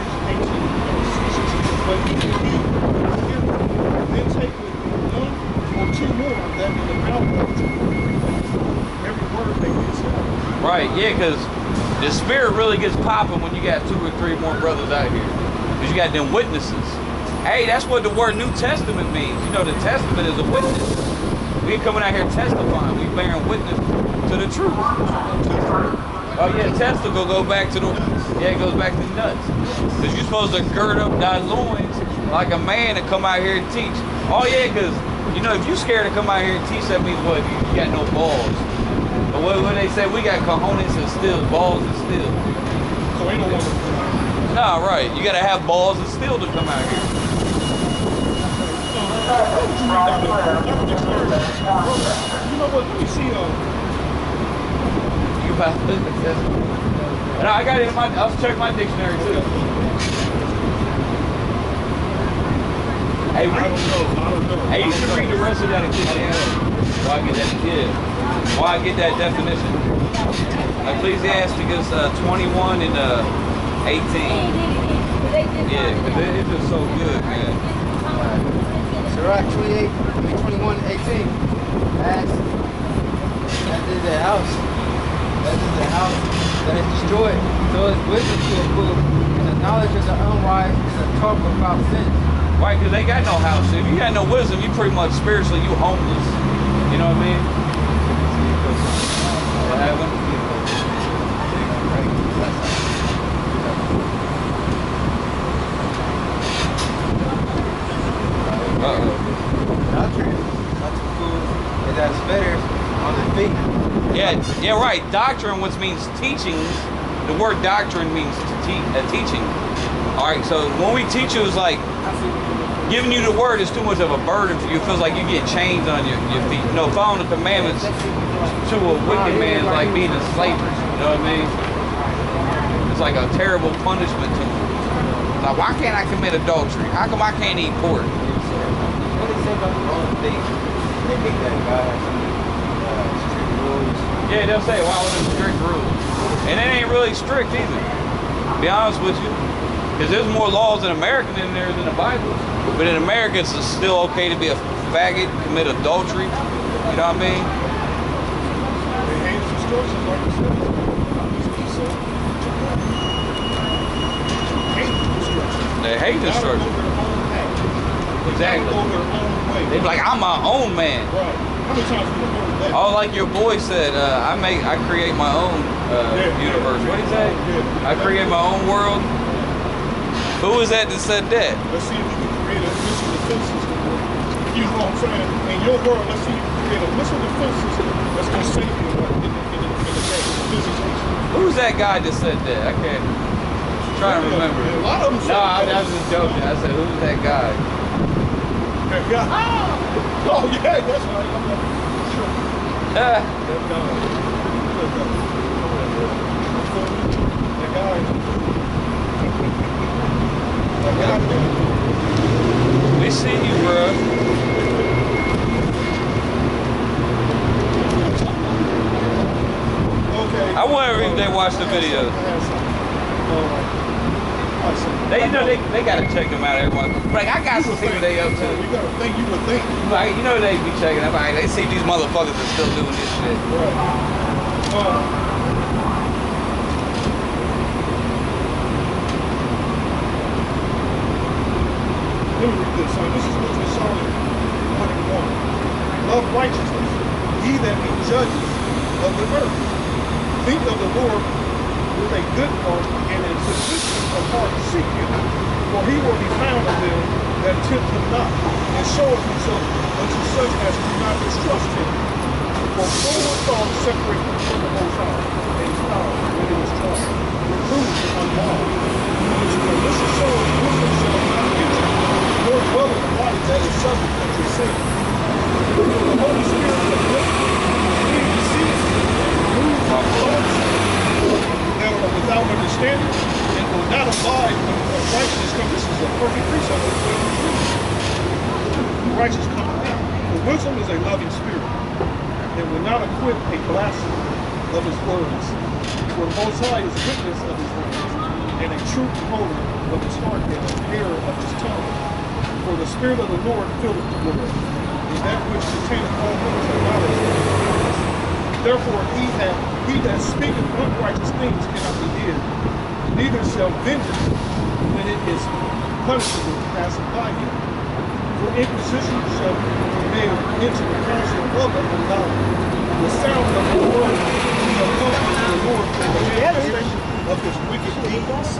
But you can then take one or two more that in the mouth of every word they can say. Right, yeah, because the spirit really gets popping when you got two or three more brothers out here. Because you got them witnesses. Hey, that's what the word New Testament means. You know, the Testament is a witness. We ain't coming out here testifying. We bearing witness to the truth. Oh yeah, testicle go back to the, yeah, it goes back to the nuts. Because you're supposed to gird up thy loins like a man to come out here and teach. Oh yeah, because, you know, if you're scared to come out here and teach, that means what? You, you got no balls. But what, what they say, we got cojones and steel, balls and steel. So ain't no one to Nah, right. You got to have balls and steel to come out here. You know what? Let me see. Uh, You about to and I got it in my. I'll check my dictionary too. Hey, I don't know. I don't know. hey, you should read the rest of that Ecclesiasticus. Why I get that? Yeah. Why I get that definition? Ecclesiasticus uh, twenty-one and uh, eighteen. Yeah, because it, it's just so good, man. Sirach twenty-eight, twenty-one, eighteen. That's, that is the house. That is the house that is destroyed. So it's wisdom to a fool, and the knowledge of the unwise is a talk without sense. Right, because they got no house. If you got no wisdom, you pretty much spiritually, you homeless. You know what I mean? What happened? Uh-oh. Doctrine, not to fool, is as fetters on the feet. Yeah, yeah, right. Doctrine, which means teachings. The word doctrine means to te uh, teaching. All right, so when we teach you, it's like giving you the word is too much of a burden for you. It feels like you get chains on your, your feet. You know, following the commandments to a wicked man is like being in slavery. You know what I mean? It's like a terrible punishment to him. Like, why can't I commit adultery? How come I can't eat pork? What do they say about the wrong thing? They hate that God has some uh, strict rules. Yeah, they'll say, wow, well, there's strict rules. And it ain't really strict either, to be honest with you. Because there's more laws in America than there is in the Bible. But in America, it's still okay to be a faggot, commit adultery. You know what I mean? they hate instructions like you said. Hate instructions. They hate Gotta go instructions. their own path. They Exactly. gotta go their own way. They be like, I'm my own man. Right. How many times have you heard that? Oh, like your boy said, uh, I make, I create my own uh, Yeah. universe. What did he say? Yeah. I create my own world. Who was that that said that? Let's see if you can create a missile defense system. You know what I'm saying? In your world, let's see if you can create a missile defense system that's going to save you in the, in the, in the, in the game. Physics. Who's that guy that said that? I can't. I'm trying to remember. Yeah, a lot of them No, I, say I was just joking. I said, who's that guy? that guy. Oh, yeah, that's right. I'm not sure. Ah. That guy. That guy. That guy. That guy. We see you, bro. Okay. I wonder if they watch the videos. They, you know, they, they gotta check them out every once. Like, I got to see what they up to. You gotta think, you would think. Like, you know, they be checking them out. They see these motherfuckers are still doing this shit. Right. Uh, Let me read this. Uh, this is what you saw in twenty-one. Love righteousness, ye that be judges of the earth. Think of the Lord with a good heart and in position of heart seek him. For he will be found of them that tempt him not, and showeth himself unto such as do not distrust him. For forward thoughts separate him from the Most High, and his power when it is tried. Reprove is unwise. His malicious soul wisdom shall not enter, nor dwell in the body that is subject unto sin. For the Holy Spirit of God, he sees and moves our thoughts that are without understanding, and will not abide when righteousness comes. This is a perfect precept of what we do. Righteousness comes out. For wisdom is a loving spirit, and will not acquit a blasphemer of his words. For the Most High is witness of his words, and a true beholder of his heart, and an hearer of his tongue. For the Spirit of the Lord filleth the world, and that which containeth all things of knowledge. Therefore he that he that speaketh unrighteous things cannot be hid, neither shall vengeance, when it is punishable, pass by him. For inquisition shall be made into the counsel of the ungodly. The sound of the word shall come to the Lord for the manifestation of his wicked deeds.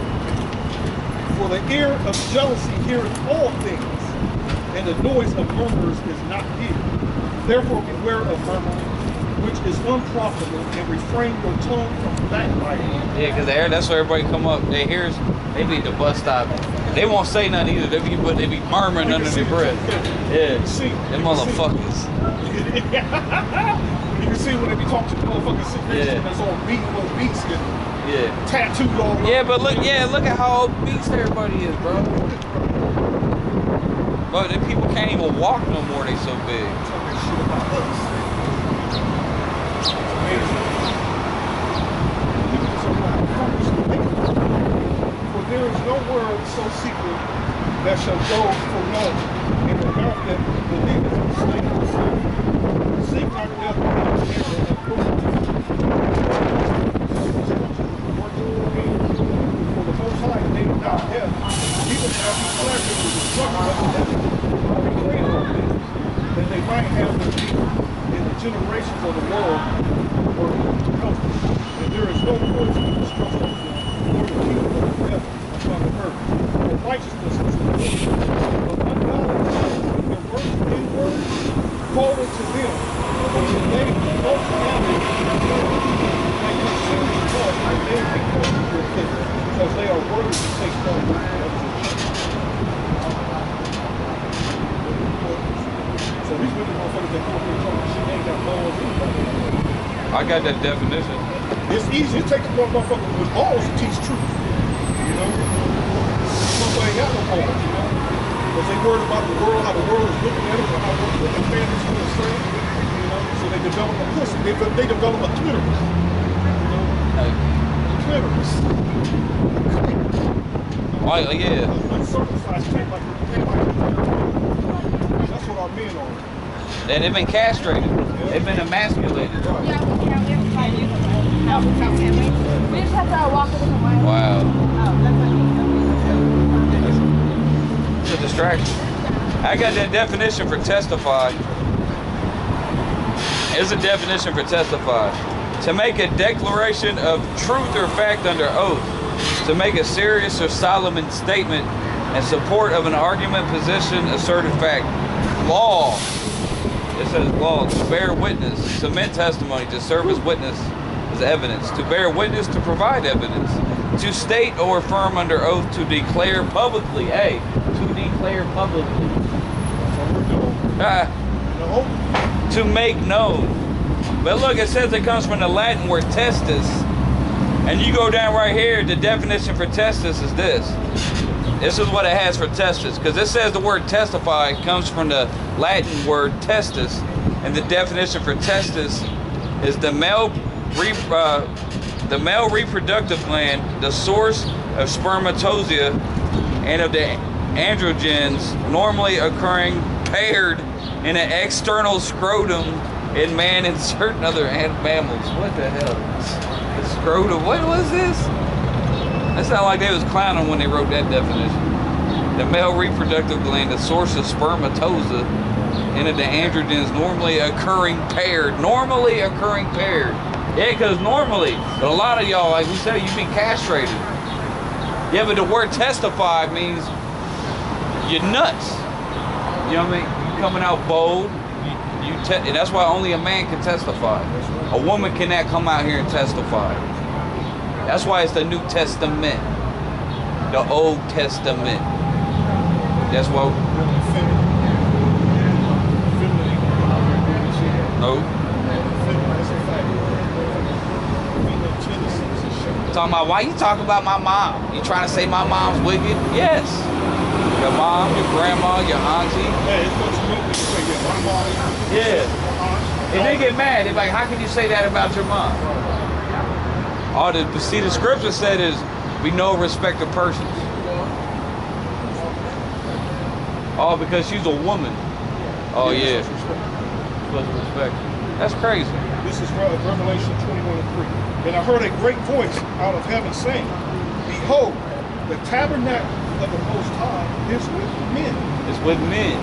For the ear of jealousy heareth all things, and the noise of murmurers is not hid. Therefore beware of murmuring, which is unprofitable, and refrain your tongue from backbiting. Yeah, because there, that's where everybody come up. They hear, they be at the bus stop. They won't say nothing either. They be, but they be murmuring under their breath. Yeah, them motherfuckers. You can see when they be talking to the motherfucking situation Yeah. that's all beat little beats and Yeah. tattooed all over. Yeah, but look, yeah, look at how obese everybody is, bro. But the people can't even walk no more. They so big. Talking shit about us. It's amazing. People just are not accomplished to make it. For there is no word so secret that shall go for naught, and the mouth that believeth will slay himself. Seek not death without error of cruelty. For the Most High made not death, even as he pleasure with the struggle of the devil, or he created all things, that they might have their being in the generations of the world were comfort. And there is no poison in destruction of them, nor the kingdom of the devil upon the earth. For righteousness is the kingdom of ungodliness, their works in words, call it to them, for the name of the Most High they consume the blood, and they may come to your kingdom, because they are worthy to take part of it. So these really motherfuckers that come here talking shit, they ain't got balls anyway. I got that definition. It's easy to take a motherfucker with balls and teach truth. You know? Motherfucker ain't got no balls, you know? Because they worried about the world, how the world is looking at it, or how what the families gonna say. You know? So they develop a pussy. They, they develop a clitoris. You know? Like, Clitoris. like, yeah. Uncircumcised came like came like that's what our men are. And they've been castrated. They've been emasculated. Yeah, we can't everybody. No, we can't. We just have to walk a different way. Wow. Oh, that's what It's a distraction. I got that definition for testify. Here's a definition for testify. To make a declaration of truth or fact under oath. To make a serious or solemn statement in support of an argument, position, asserted fact. Law. It says law. To bear witness. Submit testimony. To serve as witness. As evidence. To bear witness. To provide evidence. To state or affirm under oath. To declare publicly. Hey. To declare publicly. Ah. To make known. But look, it says it comes from the Latin word testis. And you go down right here, the definition for testis is this. This is what it has for testis. Because it says the word testify comes from the Latin word testis. And the definition for testis is the male, re, uh, the male reproductive gland, the source of spermatozoa and of the androgens normally occurring paired in an external scrotum in man and certain other mammals. What the hell? The scrotum. What was this? That sounded like they was clowning when they wrote that definition. The male reproductive gland, the source of spermatozoa, and of the androgens normally occurring paired. Normally occurring paired. Yeah, because normally, but a lot of y'all, like we said, you've been castrated. Yeah, but the word testify means you're nuts. You know what I mean? You're coming out bold. You te and that's why only a man can testify. A woman cannot come out here and testify. That's why it's the New Testament, the Old Testament. That's why. No. Talking about why you talking about my mom? You trying to say my mom's wicked? Yes. Your mom, your grandma, your auntie. Yeah. And they get mad. They're like, how can you say that about your mom? All the see the scripture said is we know respect of persons. Oh, because she's a woman. Oh yeah. Supposed to respect her. That's crazy. This is Revelation twenty-one and three. And I heard a great voice out of heaven saying, behold, the tabernacle of the Most High is with men. It's with men.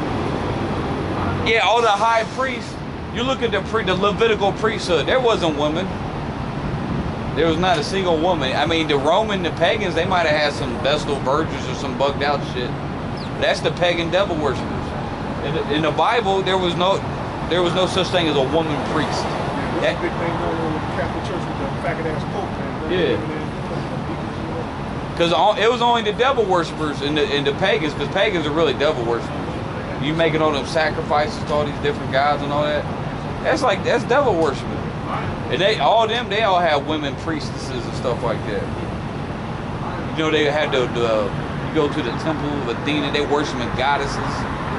Yeah, all the high priests, you look at the, pre, the Levitical priesthood, there wasn't women. There was not a single woman. I mean, the Roman, the pagans, they might have had some Vestal virgins or some bugged out shit. That's the pagan devil worshippers. In the, in the Bible, there was no there was no such thing as a woman priest. That big thing going on with the Catholic Church with the faggot ass Pope, man. Yeah. Because it was only the devil worshippers and the, and the pagans, because pagans are really devil worshippers. You making all them sacrifices to all these different gods and all that. That's like, that's devil worshiping. And they, all them, they all have women priestesses and stuff like that. You know, they had the, the you go to the temple of Athena, they worshiping goddesses.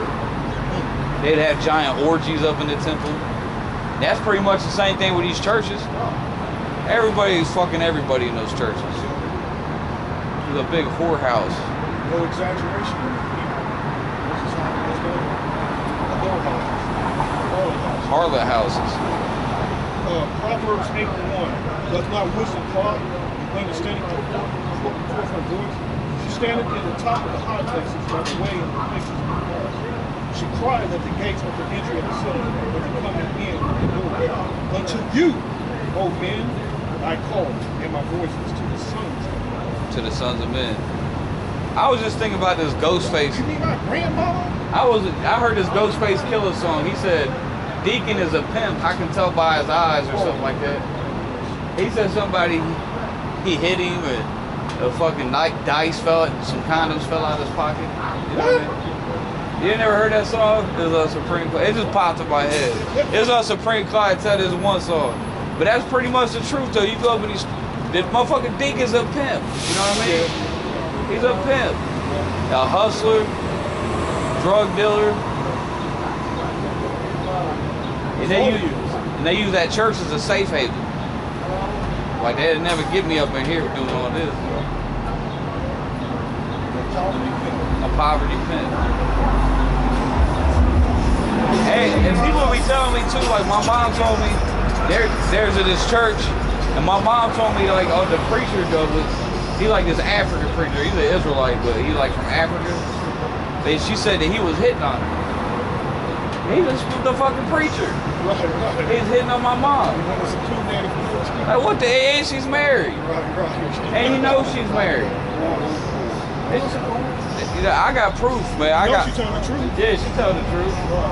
They'd have giant orgies up in the temple. That's pretty much the same thing with these churches. Everybody's fucking everybody in those churches. It's a big whorehouse. No exaggeration. This is how it's going. The whorehouses. Harlot houses. Uh, Proverbs eight and one. Does not wisdom cry? Understanding forth her voice. She standeth in the top of the high places, by the way in the places of the earth. She cried at the gates of the entry of the city, but the coming in of the door. Unto you, O men, I call, and my voice is to the sons of men. To the sons of men. I was just thinking about this Ghostface. You mean my grandma? I was I heard this Ghostface Killer song. He said, Deacon is a pimp. I can tell by his eyes or something like that. He said somebody, he hit him and a fucking dice fell, some condoms fell out of his pocket. You know what I mean? You never heard that song? It was a Supreme Clientele. It just popped in my head. It was a Supreme Clientele. There's one song. But that's pretty much the truth, though. You go up and these, this motherfucking Deke is a pimp. You know what I mean? He's a pimp. A hustler, drug dealer. And they use, and they use that church as a safe haven. Like they'd never get me up in here doing all this. A poverty pimp. Hey, and people be telling me too, like my mom told me, there, there's a, this church, and my mom told me like, oh, the preacher though was, he like this African preacher. He's an Israelite, but he like from Africa. But she said that he was hitting on her. He was the fucking preacher. Right, right. He's hitting on my mom. That was a cool name. Like, what the hell? She's married. Right, right. And he knows she's married. It's, you know, I got proof, man. I You know got. she telling the truth. Yeah, she told the truth.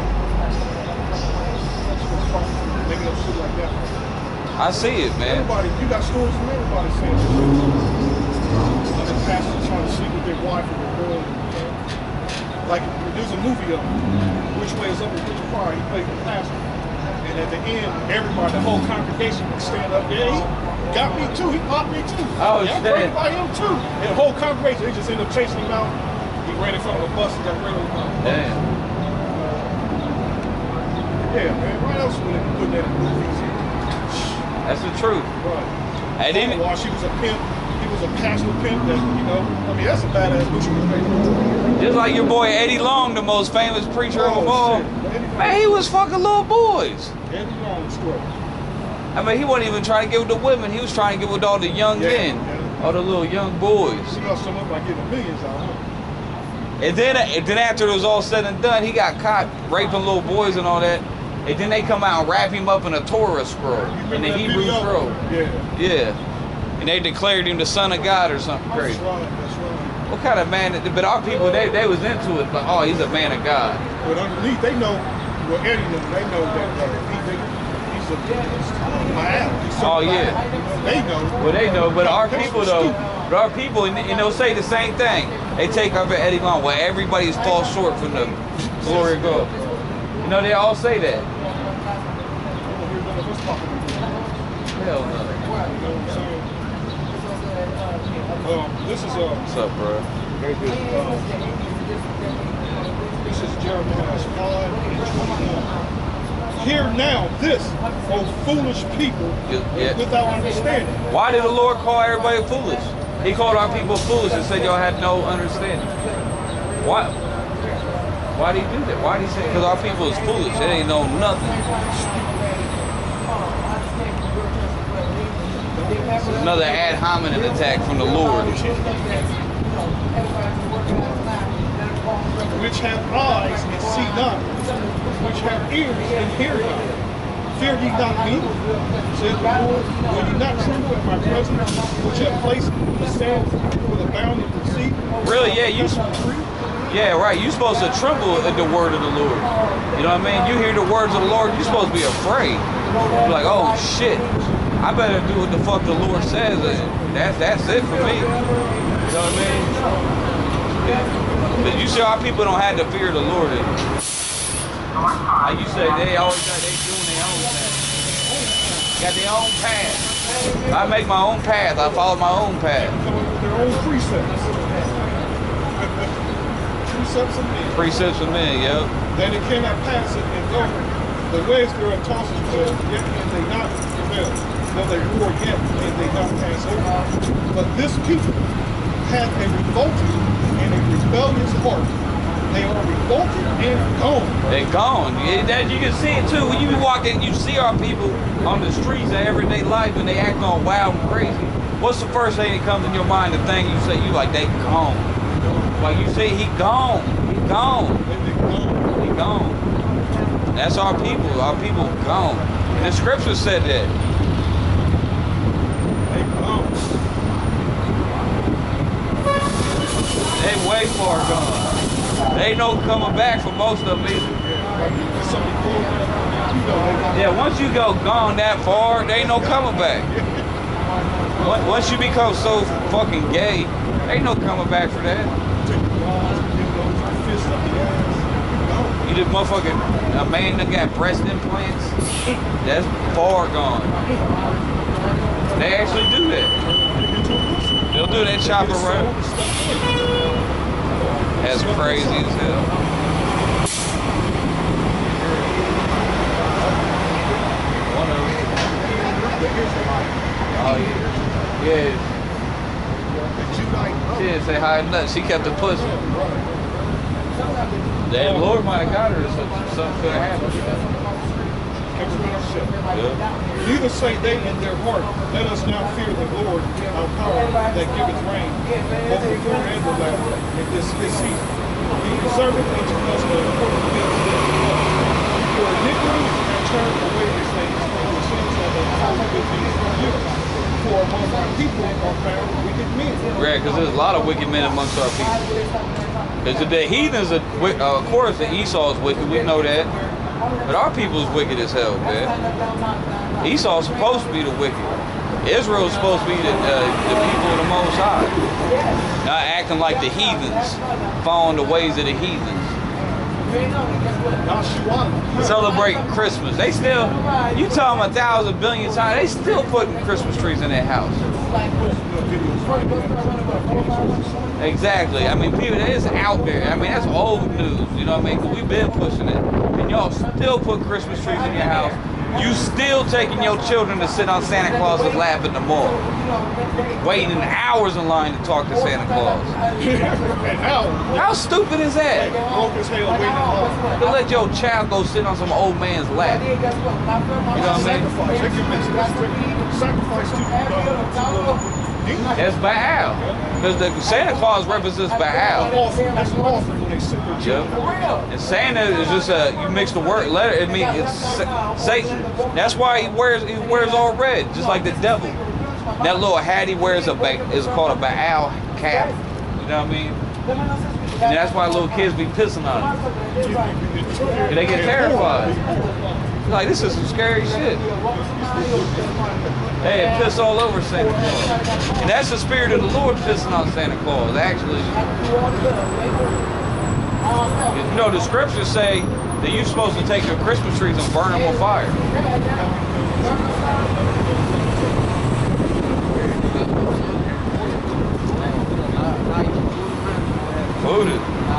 Making up shit like that. I see it, man. Everybody, you got stories from everybody saying shit. Other pastors trying to sleep with their wife or their girl. Like, there's a movie of Which Way is Up with Richard Pryor. He played the pastor. And at the end, everybody, the whole congregation would stand up. Yeah, he got me too. He popped me too. Oh, yeah, I'm shit. praying by him too. And the whole congregation, they just ended up chasing him out. He ran in front of a bus and got ran over. Damn. Yeah, man. Why else would they be putting that in movies? That's the truth. Right. And then, While she was a pimp, he was a pastor pimp. That, you know, I mean, that's a badass movie right there. just like your boy Eddie Long, the most famous preacher of them all. Shit. Man, he was fucking little boys. Eddie Long squirrel. I mean, he wasn't even trying to get with the women. He was trying to get with all the young Yeah, men, yeah. all the little young boys. He got some up by getting millions out of him. And then, and then after it was all said and done, he got caught raping little boys and all that. And then they come out and wrap him up in a Torah scroll, in the that Hebrew video? scroll. Yeah. Yeah. And they declared him the son of God or something That's crazy. right, that's right. What kind of man? But our people, they they was into it. Like, oh, he's a man of God. But underneath, they know, well, Eddie knows, they know that uh, he, they, he's a, he's a he's Oh, yeah. They know. Well, they know, but our That's people though, stupid. but our people, and, and they'll say the same thing. They take up at Eddie Long, well, everybody's fall short from the glory of God. You know, they all say that. Hell no. You know what I'm saying? Um, this is uh, What's up, bro? um, this is Jeremiah five and twenty-one. Hear now this, O foolish people, Yeah. without understanding. Why did the Lord call everybody foolish? He called our people foolish and said y'all had no understanding. Why? Why did he do that? Why did he say? Because our people is foolish. They ain't know nothing. Another ad hominem attack from the Lord. Which have eyes and see not, which have ears and hear not. Fear ye not me, said the Lord. Will ye not tremble at my presence, which have placed the sand for the bound of the sea? Really? Yeah, you. Yeah, right. You're supposed to tremble at the word of the Lord. You know what I mean? You hear the words of the Lord, you're supposed to be afraid. You're like, oh shit, I better do what the fuck the Lord says. That's that's it for me. You know what I mean? But you see, our people don't have the fear of the Lord. Like you say, they always got they doing their own thing. Got their own path. I make my own path. I follow my own path. Their own precepts. Precepts of men. Precepts of men, yo. That it cannot pass it and go. The ways thereof tossed well, yet can they not prevail. Though they roar yet, can they not pass over. But this people hath a revolting and a rebellious heart. They are revolted and gone. They're gone. Yeah, that, you can see it too. When you be walking, you see our people on the streets of everyday life and they act on wild and crazy. What's the first thing that comes in your mind? The thing you say, you like, they gone. Like you say, he gone. He gone. He gone. That's our people. Our people gone. And the scripture said that. They gone. They way far gone. They ain't no coming back for most of them either. Yeah, once you go gone that far, there ain't no coming back. Once you become so fucking gay, ain't no coming back for that. You just motherfucking, a man that got breast implants, that's far gone. They actually do that. They'll do that chopper right. That's crazy as hell. One of them. Oh yeah. Yeah. She didn't say hi to nothing. She kept the pussy. The Lord might have got her or something. Something could have happened. Yeah. Neither say they in their heart, let us now fear the Lord, our power that giveth rain, both before and the latter, in this his season. He preserveth unto us the important things. a lot of wicked men amongst our people. Because the heathens, are, uh, of course, the Esau is wicked. We know that. But our people is wicked as hell, man. Esau's supposed to be the wicked. Israel's supposed to be the, uh, the people of the Most High. Not acting like the heathens, following the ways of the heathens. Celebrating Christmas. They still, you tell them a thousand billion times, they still putting Christmas trees in their house. Exactly. I mean, people, it's out there. I mean, that's old news. You know what I mean? We've been pushing it. And y'all still put Christmas trees in your house. You still taking your children to sit on Santa Claus's lap in the mall. Waiting hours in line to talk to Santa Claus. How stupid is that? To let your child go sit on some old man's lap. You know what I mean? Sacrifice to That's Baal. Because the Santa Claus represents Baal. That's an offering when they sit there. Yep. And Santa is just a, you mix the word letter, it means it's Satan. That's why he wears he wears all red, just like the devil. That little hat he wears a is called a Baal cap. You know what I mean? And that's why little kids be pissing on it. They get terrified. Like, this is some scary shit. Hey, piss all over Santa Claus. And that's the spirit of the Lord pissing on Santa Claus, actually. You know, the scriptures say that you're supposed to take your Christmas trees and burn them on fire. Voted.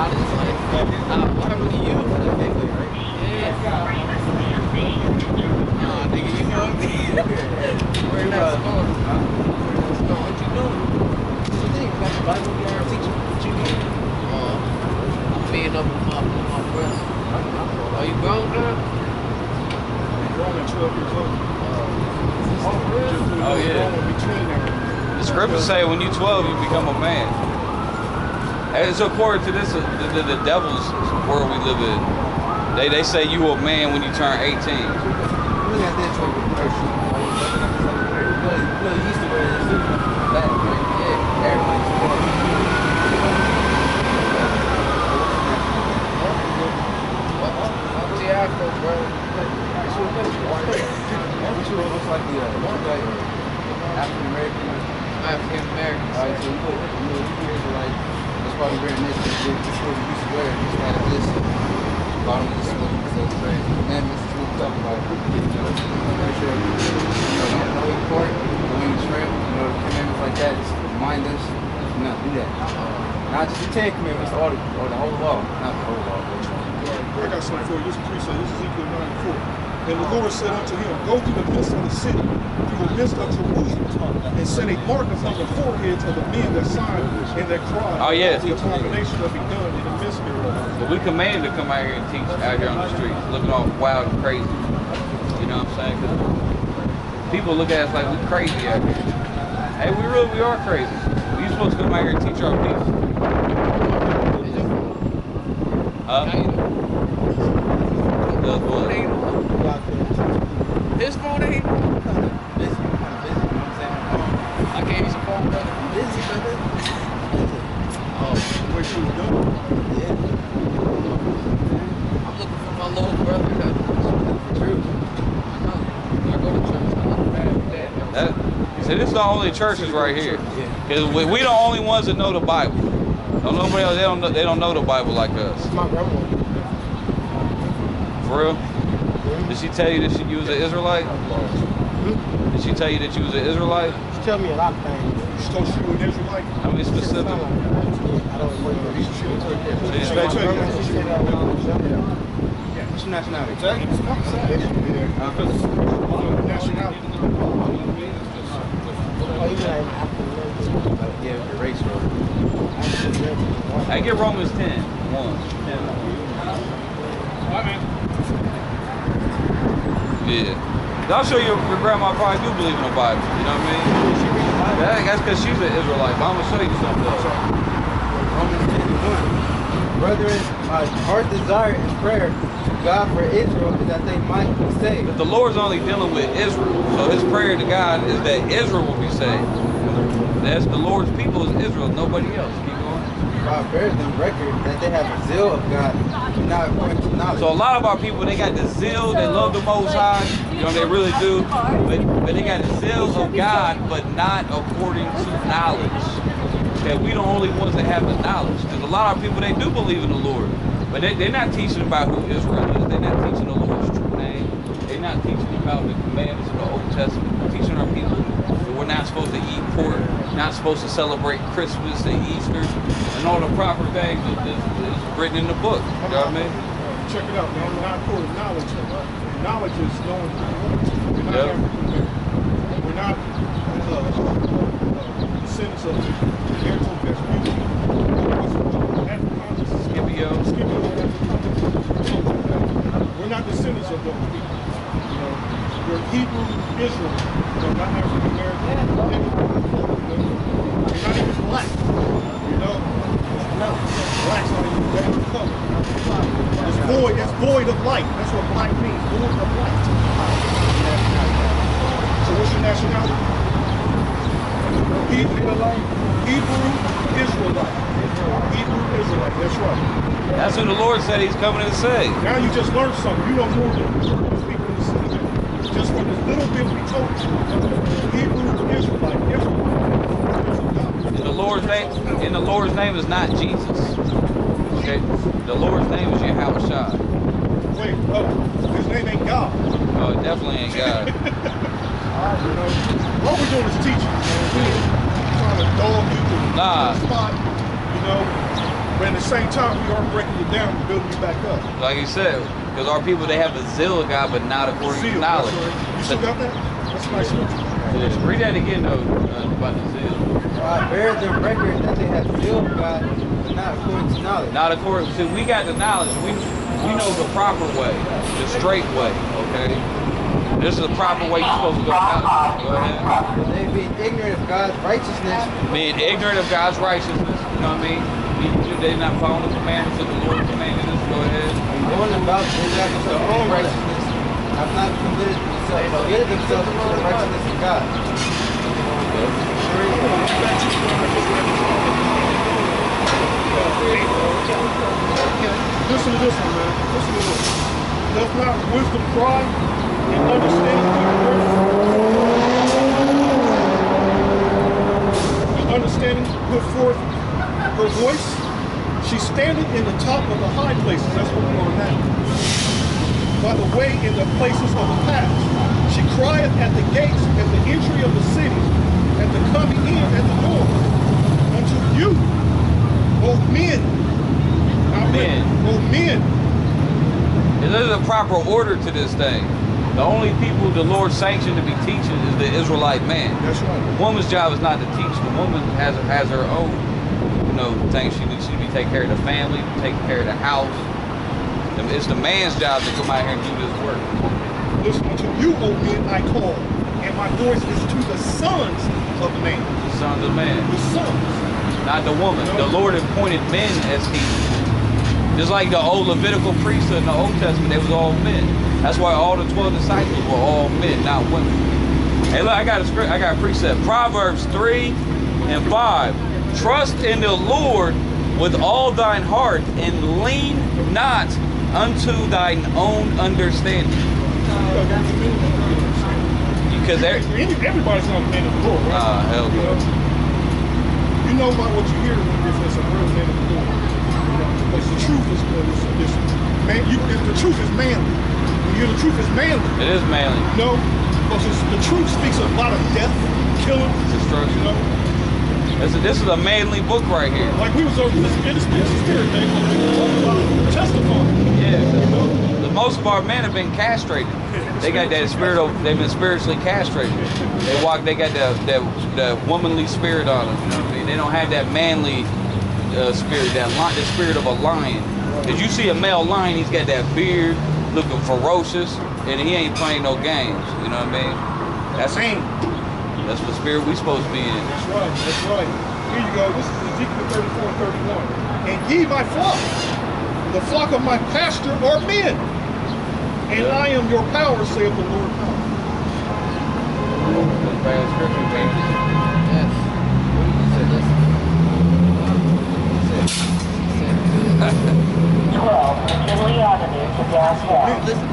Being up with my, with my brother. Are you grown, girl? Grown at twelve years old. Oh, yeah. The scriptures say when you're twelve, you become a man. And so according to this, the, the, the devil's world we live in, they, they say you a man when you turn eighteen. Look at this. You used to wear this black, right? Yeah, everybody's Afro, bro. Which one looks like the uh, African American? African American. Alright, so you put, you know, you hear like, that's why we're wearing this. This is what we used to wear. Just like this. Bottom of the school. So, and this is what we're talking about. You know, make sure, you know, don't know your court, don't eat shrimp, you know, commandments like that. Just remind us, you know, do that. Not just the Ten Commandments, all the, or the whole law. Not the whole law. I got something for you. This is precept. This is Ezekiel ninety-four. And the Lord said unto him, go to the midst of the city, through the midst of Jerusalem, and set a mark upon the foreheads of the men that sign and that cry. Oh, yeah. The abomination that be done in the midst thereof. But we commanded to come out here and teach out here on the streets, looking all wild and crazy. You know what I'm saying? Because people look at us like we crazy out here. Hey, we really we are crazy. We supposed to come out here and teach our people. Huh? Does what? His phone ain't busy. I'm busy. You know what I'm saying? I gave you some phone, brother. I'm busy, brother. Oh, Where she was going? yeah. I'm looking for my little brother. That's true. I know. I go to church. I look bad every day. That, see, this is the only churches right here. Because we, we the only ones that know the Bible. Don't nobody else, they don't know, they don't know the Bible like us. My grandma. For real? Did she tell you that she, you was an Israelite? Hmm? Did she tell you that you was an Israelite? She tell me a lot of things. She told you you were an Israelite? How many specific? I don't remember. She Yeah. said that when I was younger. What's your nationality? Exactly. Nationality. Oh, you like African American? Yeah, your race, bro. I get Romans ten. One. Yeah. I'll show you your grandma probably do believe in the Bible. You know what I mean? That, that's because she's an Israelite. But I'm going to show you something though. Romans ten one. Brethren, my heart desire and prayer to God for Israel is that they might be saved. But the Lord's only dealing with Israel. So his prayer to God is that Israel will be saved. That's the Lord's people is Israel, nobody else. Keep going. God bears them record that they have a zeal of God, not according to knowledge. So a lot of our people, they got the zeal, they love the Most High, you know, they really do, but, but they got the zeal of God, but not according to knowledge. Okay, we the only ones that have the knowledge, because a lot of people, they do believe in the Lord, but they, they're not teaching about who Israel is, they're not teaching the Lord's true name, they're not teaching about the commandments of the Old Testament, they're teaching our people that we're not supposed to eat pork, not supposed to celebrate Christmas and Easter, and all the proper things that is, is written in the book. You know what I mean? Check it out, man. We're not according to knowledge. Knowledge is knowing who the Lord is. We're not Yep. African American. We're not uh, uh, descendants of Airto Vespucci. Scipio. Scipio. We're not descendants of those people. You know, we're Hebrew Israel. You know, not African American. We're not even black. You know, no, black's not even that color. It's void. It's void of light. That's what black means. Void of light. So what's your nationality? Hebrew, Hebrew Israelite. Hebrew Israelite. That's right. That's what the Lord said He's coming to say. Now you just learned something. You know more than most people in the city. Just from this little bit we told you. Hebrew Israelite. Israelite. And the Lord's name, and the Lord's name is not Jesus. Okay, the Lord's name is Yahweh Shai. Wait, oh, his name ain't God. Oh, it definitely ain't God. You know, what we're doing is teaching. We're trying to dog you to Nah. the spot, you know. But at the same time, we are breaking you down and building you back up. Like you said, because our people, they have the zeal of God, but not according Zeal, to knowledge. that's right. You still got that? That's my scripture. So read that again, though, uh, about the zeal. God bears them record that they have zeal of God, but not according to knowledge. Not according to, we got the knowledge. We we know the proper way, the straight way, okay? This is the proper way you're supposed to go about it. Go ahead. But they being ignorant of God's righteousness. Being ignorant of God's righteousness, you know what I mean? They're not following the commandments that the Lord commanded us. Go ahead. Going about their own righteousness, have not committed themselves, committed themselves to the righteousness of God. Listen to this one, man. Listen to this. Does not wisdom cry and understanding and understanding put forth her voice? She standeth in the top of the high places. That's what we're on now. By the way, in the places of the path. She crieth at the gates, at the entry of the city, at the coming in at the door. Unto you, O men. Men. O men. And there's a proper order to this thing. The only people the Lord sanctioned to be teaching is the Israelite man. That's right. The woman's job is not to teach. The woman has has her own, you know, things she needs to be taking care of the family, taking care of the house. It's the man's job to come out here and do this work. Listen, unto you, O men, I call, and my voice is to the sons of man. The sons of man. The sons. Not the woman. The Lord appointed men as kings. Just like the old Levitical priesthood in the Old Testament, they was all men. That's why all the twelve disciples were all men, not women. Hey, look, I got a script. I got a precept. Proverbs three and five. Trust in the Lord with all thine heart, and lean not unto thine own understanding. Because everybody's not a man of the Lord, right? Ah, hell you no. know, you know by what you hear if it's a real man of the Lord. Because the truth is, is, is man, you, the truth is manly. When you're the truth is manly. It is manly. No, because it's, the truth speaks a lot of death, killing, destruction. You know? This is, this is a manly book right here. Like we was over this in the spirit thing, talking about testifying. Yeah. You know? The most of our men have been castrated. They got that spirit of, they've been spiritually castrated. They walk, they got the, the, the womanly spirit on them, you know what I mean? They don't have that manly uh, spirit, that the spirit of a lion. If you see a male lion, he's got that beard, looking ferocious, and he ain't playing no games, you know what I mean? That's Same. That's the spirit we supposed to be in. That's right, that's right. Here you go, this is Ezekiel thirty-four and thirty-one. And ye my flock, the flock of my pasture are men, and I am your power, saith the Lord. That's bad scripture, man. Yes. twelve McKinley Avenue to downtown. Listen.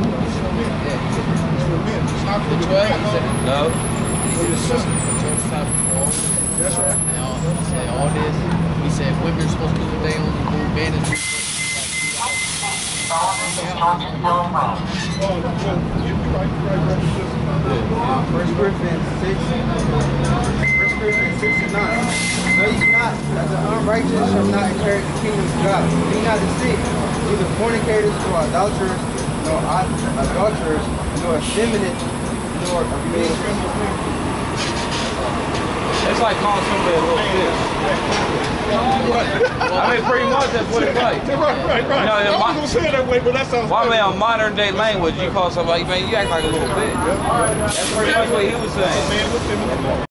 The twelve, he said, No. For your sister. church top before. That's right. And all, he said all this. He said women are supposed to do what they own to do, men is Sullivan is Georgesville and Road. Oh, well, you're right, you're right, brother. Sister. First Corinthians six. First Corinthians six and nine. Know ye not that the unrighteous shall not inherit the kingdom of God. Be not deceived, neither fornicators, nor adulterers, nor adulterers, nor effeminate, nor effeminate. It's like calling somebody a little bitch. I mean, pretty much that's what it's like. Right, right, right. You know, I was my- gonna say it that way, but that sounds Why, better. man, on modern day language, you call somebody, man, you act like a little bitch. That's pretty much what he was saying. Man, look at me.